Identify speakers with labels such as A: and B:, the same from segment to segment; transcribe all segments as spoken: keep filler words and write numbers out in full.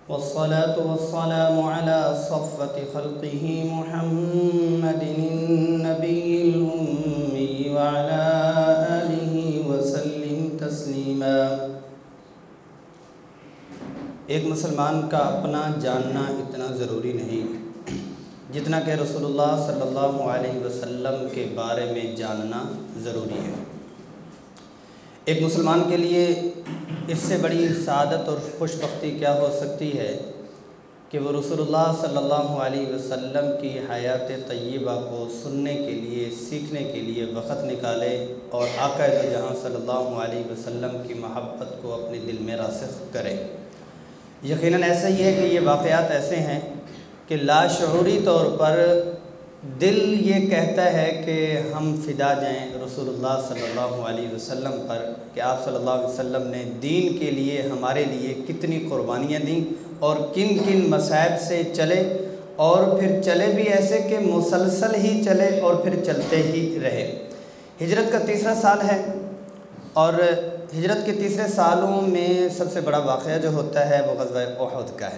A: والصلاة والسلام على صفوة خلقه محمد النبي الأمي وعلى آله وسلم تسلیما۔ ایک مسلمان کا اپنا جاننا اتنا ضروری نہیں جتنا کہ رسول اللہ صلی اللہ علیہ وسلم کے بارے میں جاننا ضروری ہے۔ ایک مسلمان کے لیے اس سے بڑی سعادت اور خوش بختی کیا ہو سکتی ہے کہ وہ رسول اللہ صلی اللہ علیہ وسلم کی حیات طیبہ کو سننے کے لیے، سیکھنے کے لیے وقت نکالے اور آقا دو جہاں صلی اللہ علیہ وسلم کی محبت کو اپنے دل میں راسخ کرے۔ یقیناً ایسا ہی ہے کہ یہ واقعات ایسے ہیں کہ لاشعوری طور پر دل یہ کہتا ہے کہ ہم فدا جائیں رسول اللہ صلی اللہ علیہ وسلم پر، کہ آپ صلی اللہ علیہ وسلم نے دین کے لیے ہمارے لیے کتنی قربانیاں دیں اور کن کن مصائب سے چلے، اور پھر چلے بھی ایسے کہ مسلسل ہی چلے اور پھر چلتے ہی رہے۔ ہجرت کا تیسرا سال ہے اور ہجرت کے تیسرے سالوں میں سب سے بڑا واقعہ جو ہوتا ہے وہ غزوہ احد کا ہے۔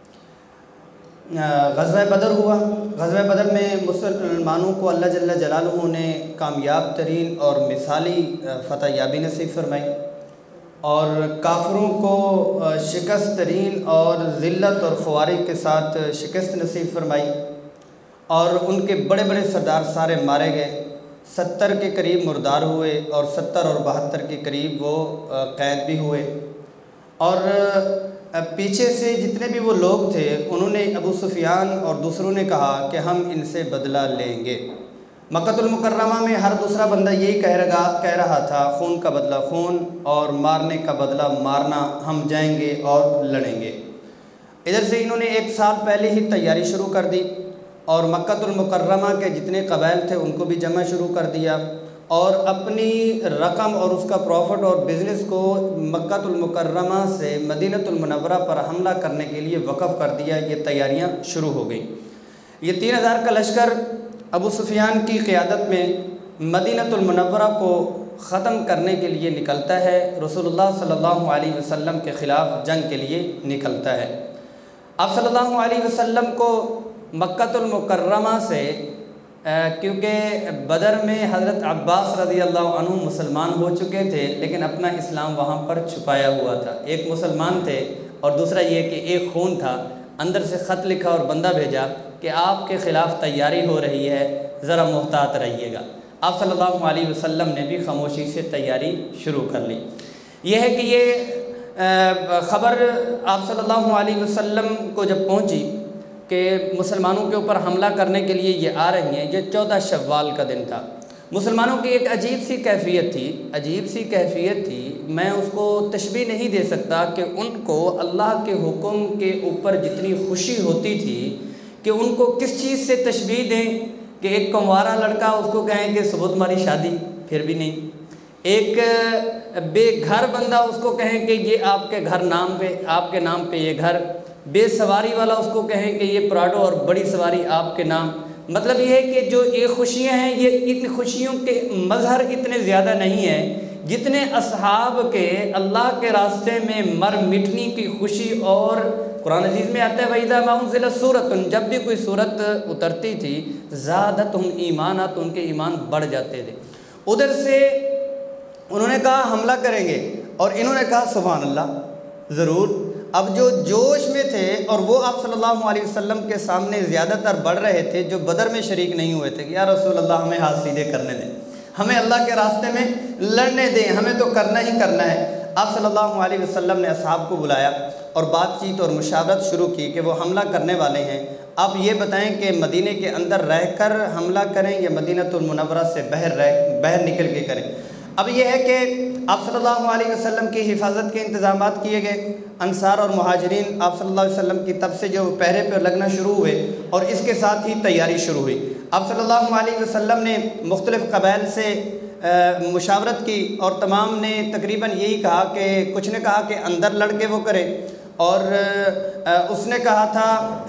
A: غزوہ بدر ہوا۔ غزوہ بدر میں مسلمانوں کو اللہ جل جلالہ نے کامیاب ترین اور مثالی فتح یابی نصیب فرمائی، اور کافروں کو شکست ترین اور ذلت اور خواری کے ساتھ شکست نصیب فرمائی، اور ان کے بڑے بڑے سردار سارے مارے گئے۔ ستر کے قریب مردار ہوئے اور ستر اور بہتر کے قریب وہ قید بھی ہوئے، اور پیچھے سے جتنے بھی وہ لوگ تھے انہوں نے ابو سفیان اور دوسروں نے کہا کہ ہم ان سے بدلہ لیں گے۔ مکہ المکرمہ میں ہر دوسرا بندہ یہی کہہ رہا کہہ رہا تھا خون کا بدلہ خون اور مارنے کا بدلہ مارنا، ہم جائیں گے اور لڑیں گے۔ ادھر سے انہوں نے ایک سال پہلے ہی تیاری شروع کر دی اور مکہ المکرمہ کے جتنے قبائل تھے ان کو بھی جمع شروع کر دیا، اور اپنی رقم اور اس کا پروفٹ اور بزنس کو مکہ المکرمہ سے مدینہ المنورہ پر حملہ کرنے کے لیے وقف کر دیا۔ یہ تیاریاں شروع ہو گئیں۔ یہ تین ہزار کا لشکر ابو سفیان کی قیادت میں مدینہ المنورہ کو ختم کرنے کے لیے نکلتا ہے، رسول اللہ صلی اللہ علیہ وسلم کے خلاف جنگ کے لیے نکلتا ہے۔ آپ صلی اللہ علیہ وسلم کو مکہ المکرمہ سے کیونکہ بدر میں حضرت عباس رضی اللہ عنہ مسلمان ہو چکے تھے لیکن اپنا اسلام وہاں پر چھپایا ہوا تھا، ایک مسلمان تھے اور دوسرا یہ کہ ایک خون تھا۔ اندر سے خط لکھا اور بندہ بھیجا کہ آپ کے خلاف تیاری ہو رہی ہے، ذرا محتاط رہیے گا۔ آپ صلی اللہ علیہ وسلم نے بھی خاموشی سے تیاری شروع کر لی۔ یہ ہے کہ یہ خبر آپ صلی اللہ علیہ وسلم کو جب پہنچی کہ مسلمانوں کے اوپر حملہ کرنے کے لیے یہ آ رہی ہیں، یہ چودہ شوال کا دن تھا۔ مسلمانوں کی ایک عجیب سی کیفیت تھی عجیب سی کیفیت تھی میں اس کو تشبیہ نہیں دے سکتا کہ ان کو اللہ کے حکم کے اوپر جتنی خوشی ہوتی تھی کہ ان کو کس چیز سے تشبیہ دیں کہ ایک کنوارا لڑکا اس کو کہیں کہ صبح تمہاری شادی، پھر بھی نہیں۔ ایک بے گھر بندہ اس کو کہیں کہ یہ آپ کے گھر نام پہ آپ کے نام پہ یہ گھر، بے سواری والا اس کو کہیں کہ یہ پراڈو اور بڑی سواری آپ کے نام۔ مطلب یہ ہے کہ جو یہ خوشیاں ہیں یہ ان خوشیوں کے مظہر اتنے زیادہ نہیں ہیں جتنے اصحاب کے اللہ کے راستے میں مر مٹنے کی خوشی۔ اور قرآن عزیز میں آتا ہے وَإِذَا مَا أُنزِلَتْ سُورَةٌ، جب بھی کوئی صورت اترتی تھی زَادَتْهُمْ ایمانا، تو ان کے ایمان بڑھ جاتے تھے۔ ادھر سے انہوں نے کہا حملہ کریں گے اور انہوں نے کہا سبحان اللہ ضرور۔ اب جو جوش میں تھے اور وہ آپ صلی اللہ علیہ وسلم کے سامنے زیادہ تر بڑھ رہے تھے جو بدر میں شریک نہیں ہوئے تھے کہ یا رسول اللہ ہمیں ہاتھ سیدھے کرنے دیں، ہمیں اللہ کے راستے میں لڑنے دیں، ہمیں تو کرنا ہی کرنا ہے۔ آپ صلی اللہ علیہ وسلم نے اصحاب کو بلایا اور بات چیت اور مشاورت شروع کی کہ وہ حملہ کرنے والے ہیں، آپ یہ بتائیں کہ مدینے کے اندر رہ کر حملہ کریں یا مدینہ المنورہ سے باہر رہ باہر نکل کے کریں۔ اب یہ ہے کہ آپ صلی اللہ علیہ وسلم کی حفاظت کے انتظامات کیے گئے۔ انصار اور مہاجرین آپ صلی اللہ علیہ وسلم کی طرف سے جو پہرے پر لگنا شروع ہوئے اور اس کے ساتھ ہی تیاری شروع ہوئی۔ آپ صلی اللہ علیہ وسلم نے مختلف قبائل سے مشاورت کی اور تمام نے تقریباً یہی کہا کہ کچھ نے کہا کہ اندر لڑ کے وہ کرے، اور اس نے کہا تھا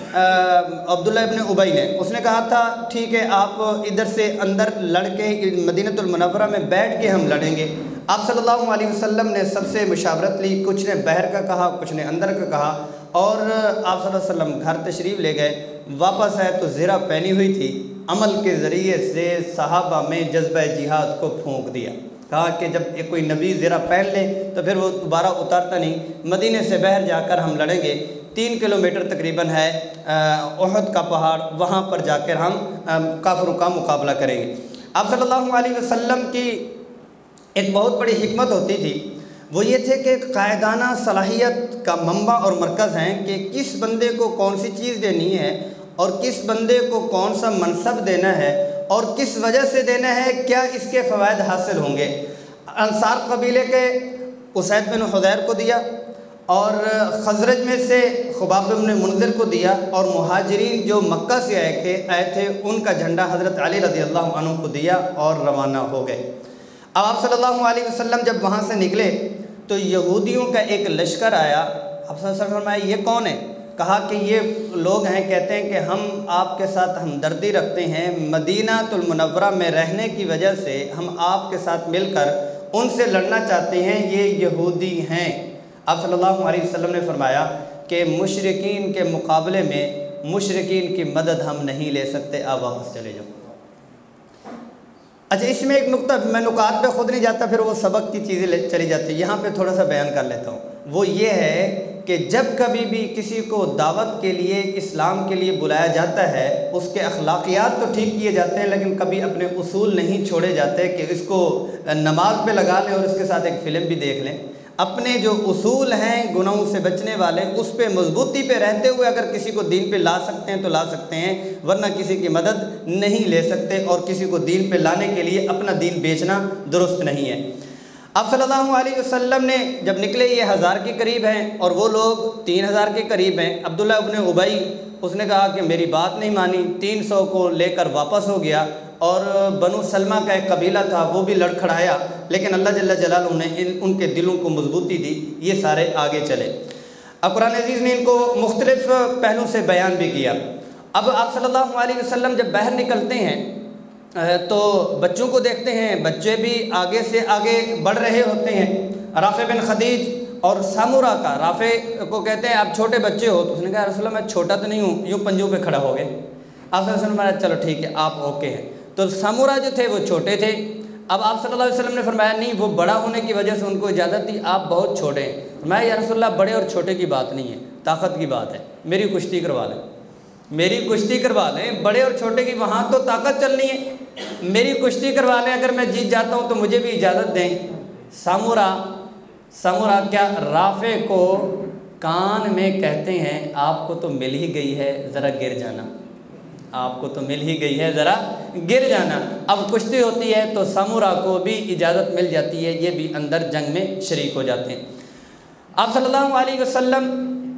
A: عبداللہ ابن ابی نے اس نے کہا تھا ٹھیک ہے آپ ادھر سے اندر لڑ کے مدینہ المنورہ میں بیٹھ کے ہم لڑیں گے۔ آپ صلی اللہ علیہ وسلم نے سب سے مشاورت لی، کچھ نے باہر کا کہا، کچھ نے اندر کا کہا، اور آپ صلی اللہ علیہ وسلم گھر تشریف لے گئے۔ واپس آئے تو زرہ پہنی ہوئی تھی، عمل کے ذریعے سے صحابہ میں جذبہ جہاد کو پھونک دیا، کہا کہ جب ایک کوئی نبی زرہ پہن لے تو پھر وہ دوبارہ اتارتا نہیں، مدینے سے باہر جا کر ہم لڑیں گے، تین کلومیٹر تقریباً ہے احد کا پہاڑ، وہاں پر جا کر ہم کافروں کا مقابلہ کریں گے۔ آپ صلی اللہ علیہ وسلم کی ایک بہت بڑی حکمت ہوتی تھی، وہ یہ تھے کہ قائدانہ صلاحیت کا منبع اور مرکز ہیں کہ کس بندے کو کون سی چیز دینی ہے اور کس بندے کو کون سا منصب دینا ہے اور کس وجہ سے دینا ہے، کیا اس کے فوائد حاصل ہوں گے۔ انصار قبیلے کے اسید بن حضیر کو دیا، اور خزرج میں سے خباب بن منذر کو دیا، اور مہاجرین جو مکہ سے آئے تھے آئے تھے ان کا جھنڈا حضرت علی رضی اللہ عنہ کو دیا اور روانہ ہو گئے۔ اب آپ صلی اللہ علیہ وسلم جب وہاں سے نکلے تو یہودیوں کا ایک لشکر آیا۔ آپ صلی اللہ علیہ وسلم فرمایا یہ کون ہے؟ کہا کہ یہ لوگ ہیں، کہتے ہیں کہ ہم آپ کے ساتھ ہمدردی رکھتے ہیں، مدینہ المنورہ میں رہنے کی وجہ سے ہم آپ کے ساتھ مل کر ان سے لڑنا چاہتے ہیں، یہ یہودی ہیں۔ آپ صلی اللہ علیہ وسلم نے فرمایا کہ مشرکین کے مقابلے میں مشرکین کی مدد ہم نہیں لے سکتے، آپ واپس چلے جاؤ۔ اچھا، اس میں ایک نقطہ، میں نکات پہ خود نہیں جاتا، پھر وہ سبق کی چیزیں چلی جاتی ہیں، یہاں پہ تھوڑا سا بیان کر لیتا ہوں۔ وہ یہ ہے کہ جب کبھی بھی کسی کو دعوت کے لیے، اسلام کے لیے بلایا جاتا ہے، اس کے اخلاقیات تو ٹھیک کیے جاتے ہیں، لیکن کبھی اپنے اصول نہیں چھوڑے جاتے کہ اس کو نماز پہ لگا لیں اور اس کے ساتھ ایک فلم بھی دیکھ لیں۔ اپنے جو اصول ہیں گناہوں سے بچنے والے، اس پہ مضبوطی پہ رہتے ہوئے اگر کسی کو دین پہ لا سکتے ہیں تو لا سکتے ہیں، ورنہ کسی کی مدد نہیں لے سکتے، اور کسی کو دین پہ لانے کے لیے اپنا دین بیچنا درست نہیں ہے۔ آپ صلی اللہ علیہ وسلم نے جب نکلے، یہ ہزار کے قریب ہیں اور وہ لوگ تین ہزار کے قریب ہیں۔ عبداللہ ابن ابی، اس نے کہا کہ میری بات نہیں مانی، تین سو کو لے کر واپس ہو گیا، اور بنو سلمہ کا ایک قبیلہ تھا وہ بھی لڑکھڑایا، لیکن اللہ جل جلالہ نے ان ان کے دلوں کو مضبوطی دی، یہ سارے آگے چلے۔ اب قرآن عزیز نے ان کو مختلف پہلو سے بیان بھی کیا۔ اب آپ صلی اللہ علیہ وسلم جب باہر نکلتے ہیں تو بچوں کو دیکھتے ہیں، بچے بھی آگے سے آگے بڑھ رہے ہوتے ہیں۔ رافع بن خدیج اور سامورا کا، رافع کو کہتے ہیں آپ چھوٹے بچے ہو، تو اس نے کہا رسول اللہ میں چھوٹا تو نہیں ہوں، یوں پنجوں پہ کھڑا ہو گئے۔ آپ صلی اللہ علیہ وسلم نے چلو ٹھیک ہے آپ اوکے ہیں۔ تو سامورا جو تھے وہ چھوٹے تھے۔ اب آپ صلی اللہ علیہ وسلم نے فرمایا نہیں، وہ بڑا ہونے کی وجہ سے ان کو اجازت دی، آپ بہت چھوٹے ہیں۔ فرمایا یا رسول اللہ بڑے اور چھوٹے کی بات نہیں ہے، طاقت کی بات ہے، میری کشتی کروا لیں، میری کشتی کروا لیں، بڑے اور چھوٹے کی وہاں تو طاقت چلنی ہے، میری کشتی کروا لیں، اگر میں جیت جاتا ہوں تو مجھے بھی اجازت دیں۔ سامورا سامورا کیا رافع کو کان میں کہتے ہیں آپ کو تو مل ہی گئی ہے، ذرا گر جانا، آپ کو تو مل ہی گئی ہے، ذرا گر جانا۔ اب کشتی ہوتی ہے تو سامورا کو بھی اجازت مل جاتی ہے، یہ بھی اندر جنگ میں شریک ہو جاتے ہیں۔ آپ صلی اللہ علیہ وسلم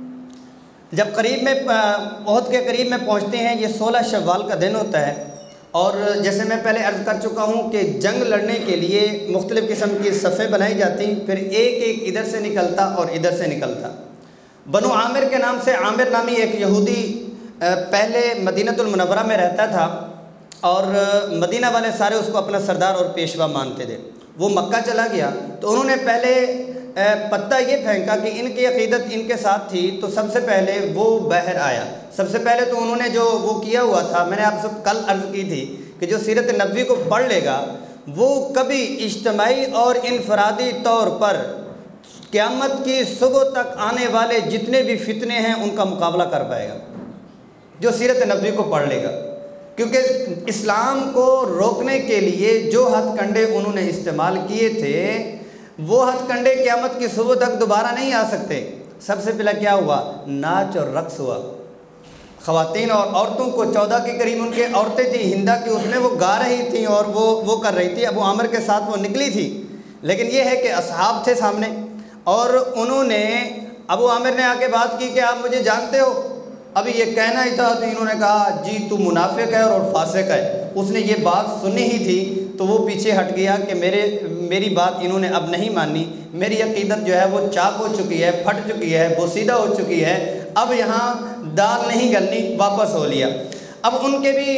A: جب قریب میں احد کے قریب میں پہنچتے ہیں، یہ سولہ شوال کا دن ہوتا ہے، اور جیسے میں پہلے عرض کر چکا ہوں کہ جنگ لڑنے کے لیے مختلف قسم کی صفیں بنائی جاتی، پھر ایک ایک ادھر سے نکلتا اور ادھر سے نکلتا۔ بنو عامر کے نام سے، عامر نامی ایک یہودی پہلے مدینہ المنورہ میں رہتا تھا، اور مدینہ والے سارے اس کو اپنا سردار اور پیشوا مانتے تھے۔ وہ مکہ چلا گیا تو انہوں نے پہلے پتہ یہ پھینکا کہ ان کی عقیدت ان کے ساتھ تھی، تو سب سے پہلے وہ باہر آیا۔ سب سے پہلے تو انہوں نے جو وہ کیا ہوا تھا، میں نے آپ سے کل عرض کی تھی کہ جو سیرت نبوی کو پڑھ لے گا وہ کبھی اجتماعی اور انفرادی طور پر قیامت کی صبح تک آنے والے جتنے بھی فتنے ہیں ان کا مقابلہ کر پائے گا، جو سیرت نبوی کو پڑھ لے گا، کیونکہ اسلام کو روکنے کے لیے جو ہتھ کنڈے انہوں نے استعمال کیے تھے وہ ہتھ کنڈے قیامت کی صبح تک دوبارہ نہیں آ سکتے۔ سب سے پہلے کیا ہوا؟ ناچ اور رقص ہوا۔ خواتین اور عورتوں کو، چودہ کے قریب ان کے عورتیں تھیں ہندہ کی، اس میں وہ گا رہی تھیں اور وہ وہ کر رہی تھی۔ ابو عامر کے ساتھ وہ نکلی تھی، لیکن یہ ہے کہ اصحاب تھے سامنے، اور انہوں نے، ابو عامر نے آ کے بات کی کہ آپ مجھے جانتے ہو؟ ابھی یہ کہنا ہی تھا تو انہوں نے کہا جی تو منافق ہے اور فاسق ہے۔ اس نے یہ بات سنی ہی تھی تو وہ پیچھے ہٹ گیا کہ میرے میری بات انہوں نے اب نہیں مانی، میری عقیدت جو ہے وہ چاک ہو چکی ہے، پھٹ چکی ہے، بوسیدہ ہو چکی ہے، اب یہاں دال نہیں گلنی، واپس ہو لیا۔ اب ان کے بھی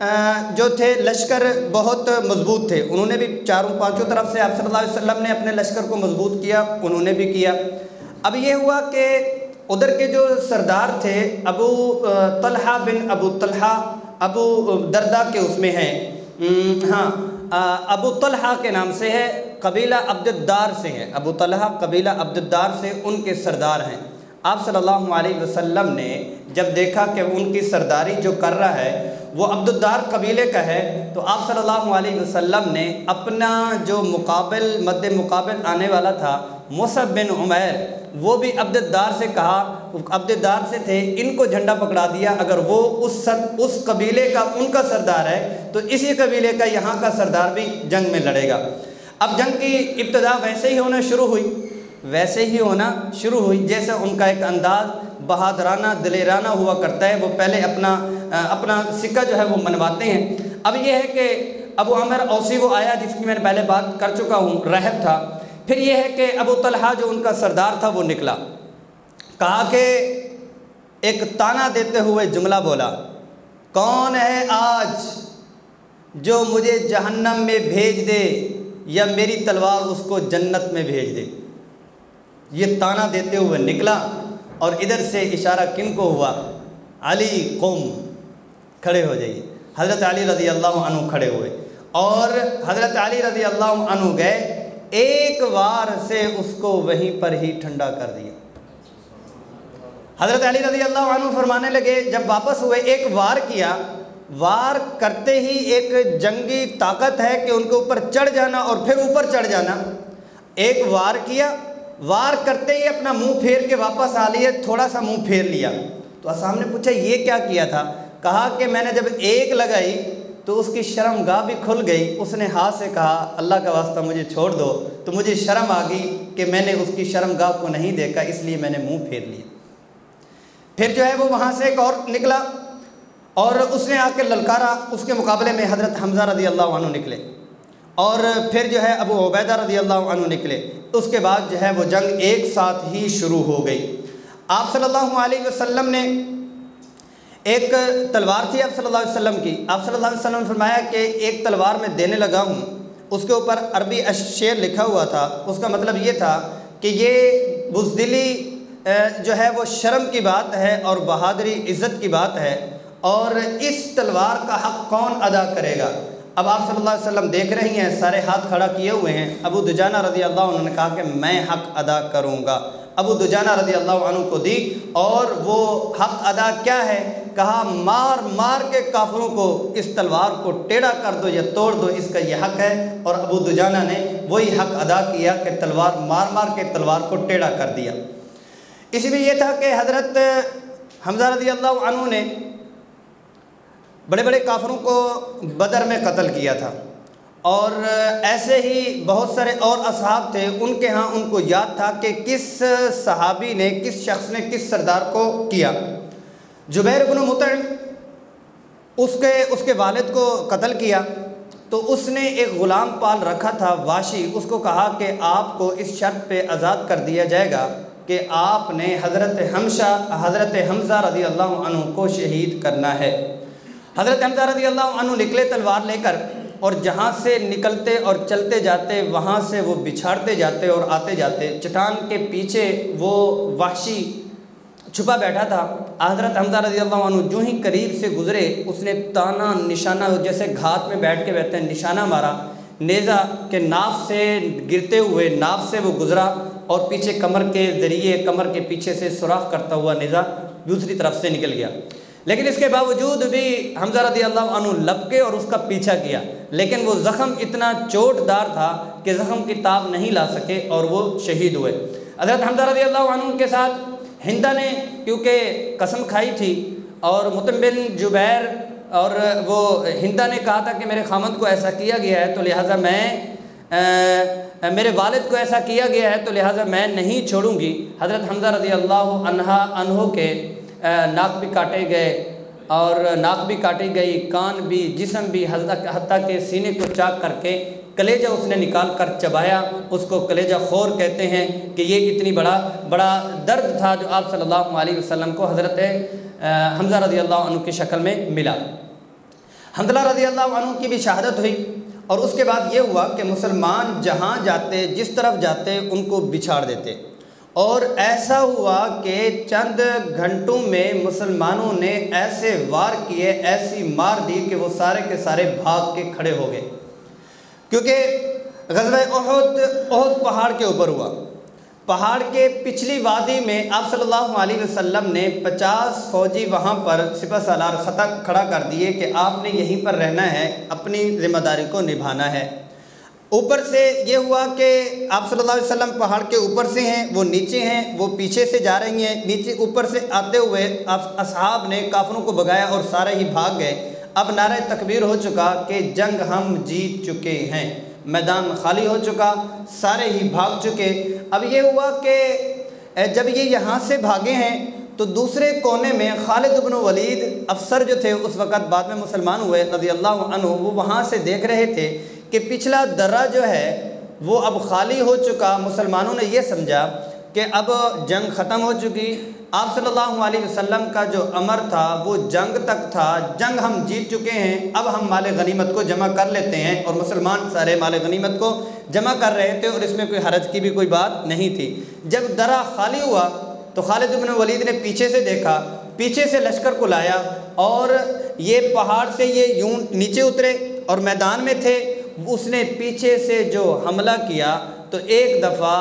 A: جو تھے لشکر بہت مضبوط تھے، انہوں نے بھی چاروں پانچوں طرف سے آپ صلی اللہ علیہ وسلم نے اپنے لشکر کو مضبوط کیا، انہوں نے بھی کیا۔ اب یہ ہوا کہ ادھر کے جو سردار تھے ابو طلحہ بن ابو طلحہ ابو دردہ کے اس میں ہیں، ہاں ابو طلحہ کے نام سے ہے، قبیلہ عبد الدار سے ہے، ابو طلحہ قبیلہ عبد الدار سے ان کے سردار ہیں۔ آپ صلی اللہ علیہ وسلم نے جب دیکھا کہ ان کی سرداری جو کر رہا ہے وہ عبد الدار قبیلے کا ہے، تو آپ صلی اللہ علیہ وسلم نے اپنا جو مقابل مد مقابل آنے والا تھا مصعب بن عمیر، وہ بھی عبد الدار سے کہا، عبد الدار سے تھے، ان کو جھنڈا پکڑا دیا، اگر وہ اس سر اس قبیلے کا ان کا سردار ہے تو اسی قبیلے کا یہاں کا سردار بھی جنگ میں لڑے گا۔ اب جنگ کی ابتدا ویسے ہی ہونا شروع ہوئی ویسے ہی ہونا شروع ہوئی جیسے ان کا ایک انداز بہادرانہ دلیرانہ ہوا کرتا ہے، وہ پہلے اپنا اپنا سکہ جو ہے وہ منواتے ہیں۔ اب یہ ہے کہ ابو عامر اوسی وہ آیا جس کی میں نے پہلے بات کر چکا ہوں، راہب تھا۔ پھر یہ ہے کہ ابو طلحہ جو ان کا سردار تھا وہ نکلا، کہا کہ ایک تانا دیتے ہوئے جملہ بولا، کون ہے آج جو مجھے جہنم میں بھیج دے یا میری تلوار اس کو جنت میں بھیج دے۔ یہ تانا دیتے ہوئے نکلا اور ادھر سے اشارہ کن کو ہوا؟ علی قوم، کھڑے ہو جائیے۔ حضرت علی رضی اللہ عنہ کھڑے ہوئے اور حضرت علی رضی اللہ عنہ گئے، ایک وار سے اس کو وہیں پر ہی ٹھنڈا کر دیا۔ حضرت علی رضی اللہ عنہ فرمانے لگے جب واپس ہوئے، ایک وار کیا، وار کرتے ہی ایک جنگی طاقت ہے کہ ان کے اوپر چڑھ جانا اور پھر اوپر چڑھ جانا۔ ایک وار کیا، وار کرتے ہی اپنا منہ پھیر کے واپس آ لیے، تھوڑا سا منہ پھیر لیا۔ تو اصحاب نے پوچھا یہ کیا کیا تھا؟ کہا کہ میں نے جب ایک لگائی تو اس کی شرم گاہ بھی کھل گئی، اس نے ہاتھ سے کہا اللہ کا واسطہ مجھے چھوڑ دو، تو مجھے شرم آ گئی کہ میں نے اس کی شرم گاہ کو نہیں دیکھا، اس لیے میں نے منہ پھیر لیا۔ پھر جو ہے وہ وہاں سے ایک اور نکلا اور اس نے آ کے للکارا، اس کے مقابلے میں حضرت حمزہ رضی اللہ عنہ نکلے اور پھر جو ہے ابو عبیدہ رضی اللہ عنہ نکلے۔ اس کے بعد جو ہے وہ جنگ ایک ساتھ ہی شروع ہو گئی۔ آپ صلی اللہ علیہ وسلم نے ایک تلوار تھی آپ صلی اللہ علیہ وسلم کی، آپ صلی اللہ علیہ وسلم نے فرمایا کہ ایک تلوار میں دینے لگا ہوں، اس کے اوپر عربی شعر لکھا ہوا تھا، اس کا مطلب یہ تھا کہ یہ بزدلی جو ہے وہ شرم کی بات ہے اور بہادری عزت کی بات ہے، اور اس تلوار کا حق کون ادا کرے گا؟ اب آپ صلی اللہ علیہ وسلم دیکھ رہی ہیں، سارے ہاتھ کھڑا کیے ہوئے ہیں۔ ابو دجانہ رضی اللہ عنہ نے کہا کہ میں حق ادا کروں گا۔ ابو دجانہ رضی اللہ عنہ کو دی، اور وہ حق ادا کیا ہے؟ کہا مار مار کے کافروں کو اس تلوار کو ٹیڑھا کر دو یا توڑ دو، اس کا یہ حق ہے۔ اور ابو دجانہ نے وہی حق ادا کیا کہ تلوار مار مار کے تلوار کو ٹیڑھا کر دیا۔ اسی میں یہ تھا کہ حضرت حمزہ رضی اللہ عنہ نے بڑے بڑے کافروں کو بدر میں قتل کیا تھا، اور ایسے ہی بہت سارے اور اصحاب تھے، ان کے ہاں ان کو یاد تھا کہ کس صحابی نے، کس شخص نے کس سردار کو کیا۔ جبیر بن مطعم اس کے اس کے والد کو قتل کیا، تو اس نے ایک غلام پال رکھا تھا واشی، اس کو کہا کہ آپ کو اس شرط پہ آزاد کر دیا جائے گا کہ آپ نے حضرت حمزہ حضرت حمزہ رضی اللہ عنہ کو شہید کرنا ہے۔ حضرت حمزہ رضی اللہ عنہ نکلے تلوار لے کر، اور جہاں سے نکلتے اور چلتے جاتے وہاں سے وہ بچھاڑتے جاتے اور آتے جاتے، چٹان کے پیچھے وہ وحشی چھپا بیٹھا تھا۔ حضرت حمزہ رضی اللہ عنہ جو ہی قریب سے گزرے، اس نے تانا نشانہ جیسے گھات میں بیٹھ کے بیٹھتے ہیں نشانہ مارا، نیزہ کے ناف سے گرتے ہوئے ناف سے وہ گزرا، اور پیچھے کمر کے ذریعے کمر کے پیچھے سے سوراخ کرتا ہوا نیزہ دوسری طرف سے نکل گیا۔ لیکن اس کے باوجود بھی حمزہ رضی اللہ عنہ لپکے اور اس کا پیچھا کیا، لیکن وہ زخم اتنا چوٹ دار تھا کہ زخم کی تاب نہیں لا سکے اور وہ شہید ہوئے۔ حضرت حمزہ رضی اللہ عنہ کے ساتھ ہندہ نے کیونکہ قسم کھائی تھی، اور مطعم بن جبیر اور وہ ہندہ نے کہا تھا کہ میرے خامند کو ایسا کیا گیا ہے تو لہٰذا میں میرے والد کو ایسا کیا گیا ہے تو لہٰذا میں نہیں چھوڑوں گی۔ حضرت حمزہ رضی اللہ عنہ عنہ کے ناک بھی کاٹے گئے، اور ناک بھی کاٹی گئی، کان بھی، جسم بھی، حتیٰ کہ سینے کو چاک کر کے کلیجہ اس نے نکال کر چبایا، اس کو کلیجہ خور کہتے ہیں کہ یہ اتنی بڑا بڑا درد تھا جو آپ صلی اللہ علیہ وسلم کو حضرت حمزہ رضی اللہ عنہ کی شکل میں ملا۔ حنظلہ رضی اللہ عنہ کی بھی شہادت ہوئی، اور اس کے بعد یہ ہوا کہ مسلمان جہاں جاتے، جس طرف جاتے، ان کو بچھاڑ دیتے، اور ایسا ہوا کہ چند گھنٹوں میں مسلمانوں نے ایسے وار کیے، ایسی مار دی کہ وہ سارے کے سارے بھاگ کے کھڑے ہو گئے، کیونکہ غزوہ احد احد پہاڑ کے اوپر ہوا۔ پہاڑ کے پچھلی وادی میں آپ صلی اللہ علیہ وسلم نے پچاس فوجی وہاں پر سپہ سالار خطا کھڑا کر دیے کہ آپ نے یہیں پر رہنا ہے، اپنی ذمہ داری کو نبھانا ہے۔ اوپر سے یہ ہوا کہ آپ صلی اللہ علیہ وسلم پہاڑ کے اوپر سے ہیں، وہ نیچے ہیں، وہ پیچھے سے جا رہی ہیں، نیچے اوپر سے آتے ہوئے اصحاب نے کافروں کو بگایا اور سارے ہی بھاگ گئے۔ اب نعرہ تکبیر ہو چکا کہ جنگ ہم جیت چکے ہیں، میدان خالی ہو چکا، سارے ہی بھاگ چکے۔ اب یہ ہوا کہ جب یہ یہاں سے بھاگے ہیں تو دوسرے کونے میں خالد بن ولید افسر جو تھے اس وقت بعد میں مسلمان ہوئے رضی اللہ عنہ، وہ وہاں سے دیکھ رہے تھے کہ پچھلا درہ جو ہے وہ اب خالی ہو چکا۔ مسلمانوں نے یہ سمجھا کہ اب جنگ ختم ہو چکی، آپ صلی اللہ علیہ وسلم کا جو امر تھا وہ جنگ تک تھا، جنگ ہم جیت چکے ہیں، اب ہم مال غنیمت کو جمع کر لیتے ہیں، اور مسلمان سارے مال غنیمت کو جمع کر رہے تھے، اور اس میں کوئی حرج کی بھی کوئی بات نہیں تھی۔ جب درہ خالی ہوا تو خالد بن ولید نے پیچھے سے دیکھا، پیچھے سے لشکر کو لایا، اور یہ پہاڑ سے یہ یوں نیچے اترے اور میدان میں تھے، اس نے پیچھے سے جو حملہ کیا تو ایک دفعہ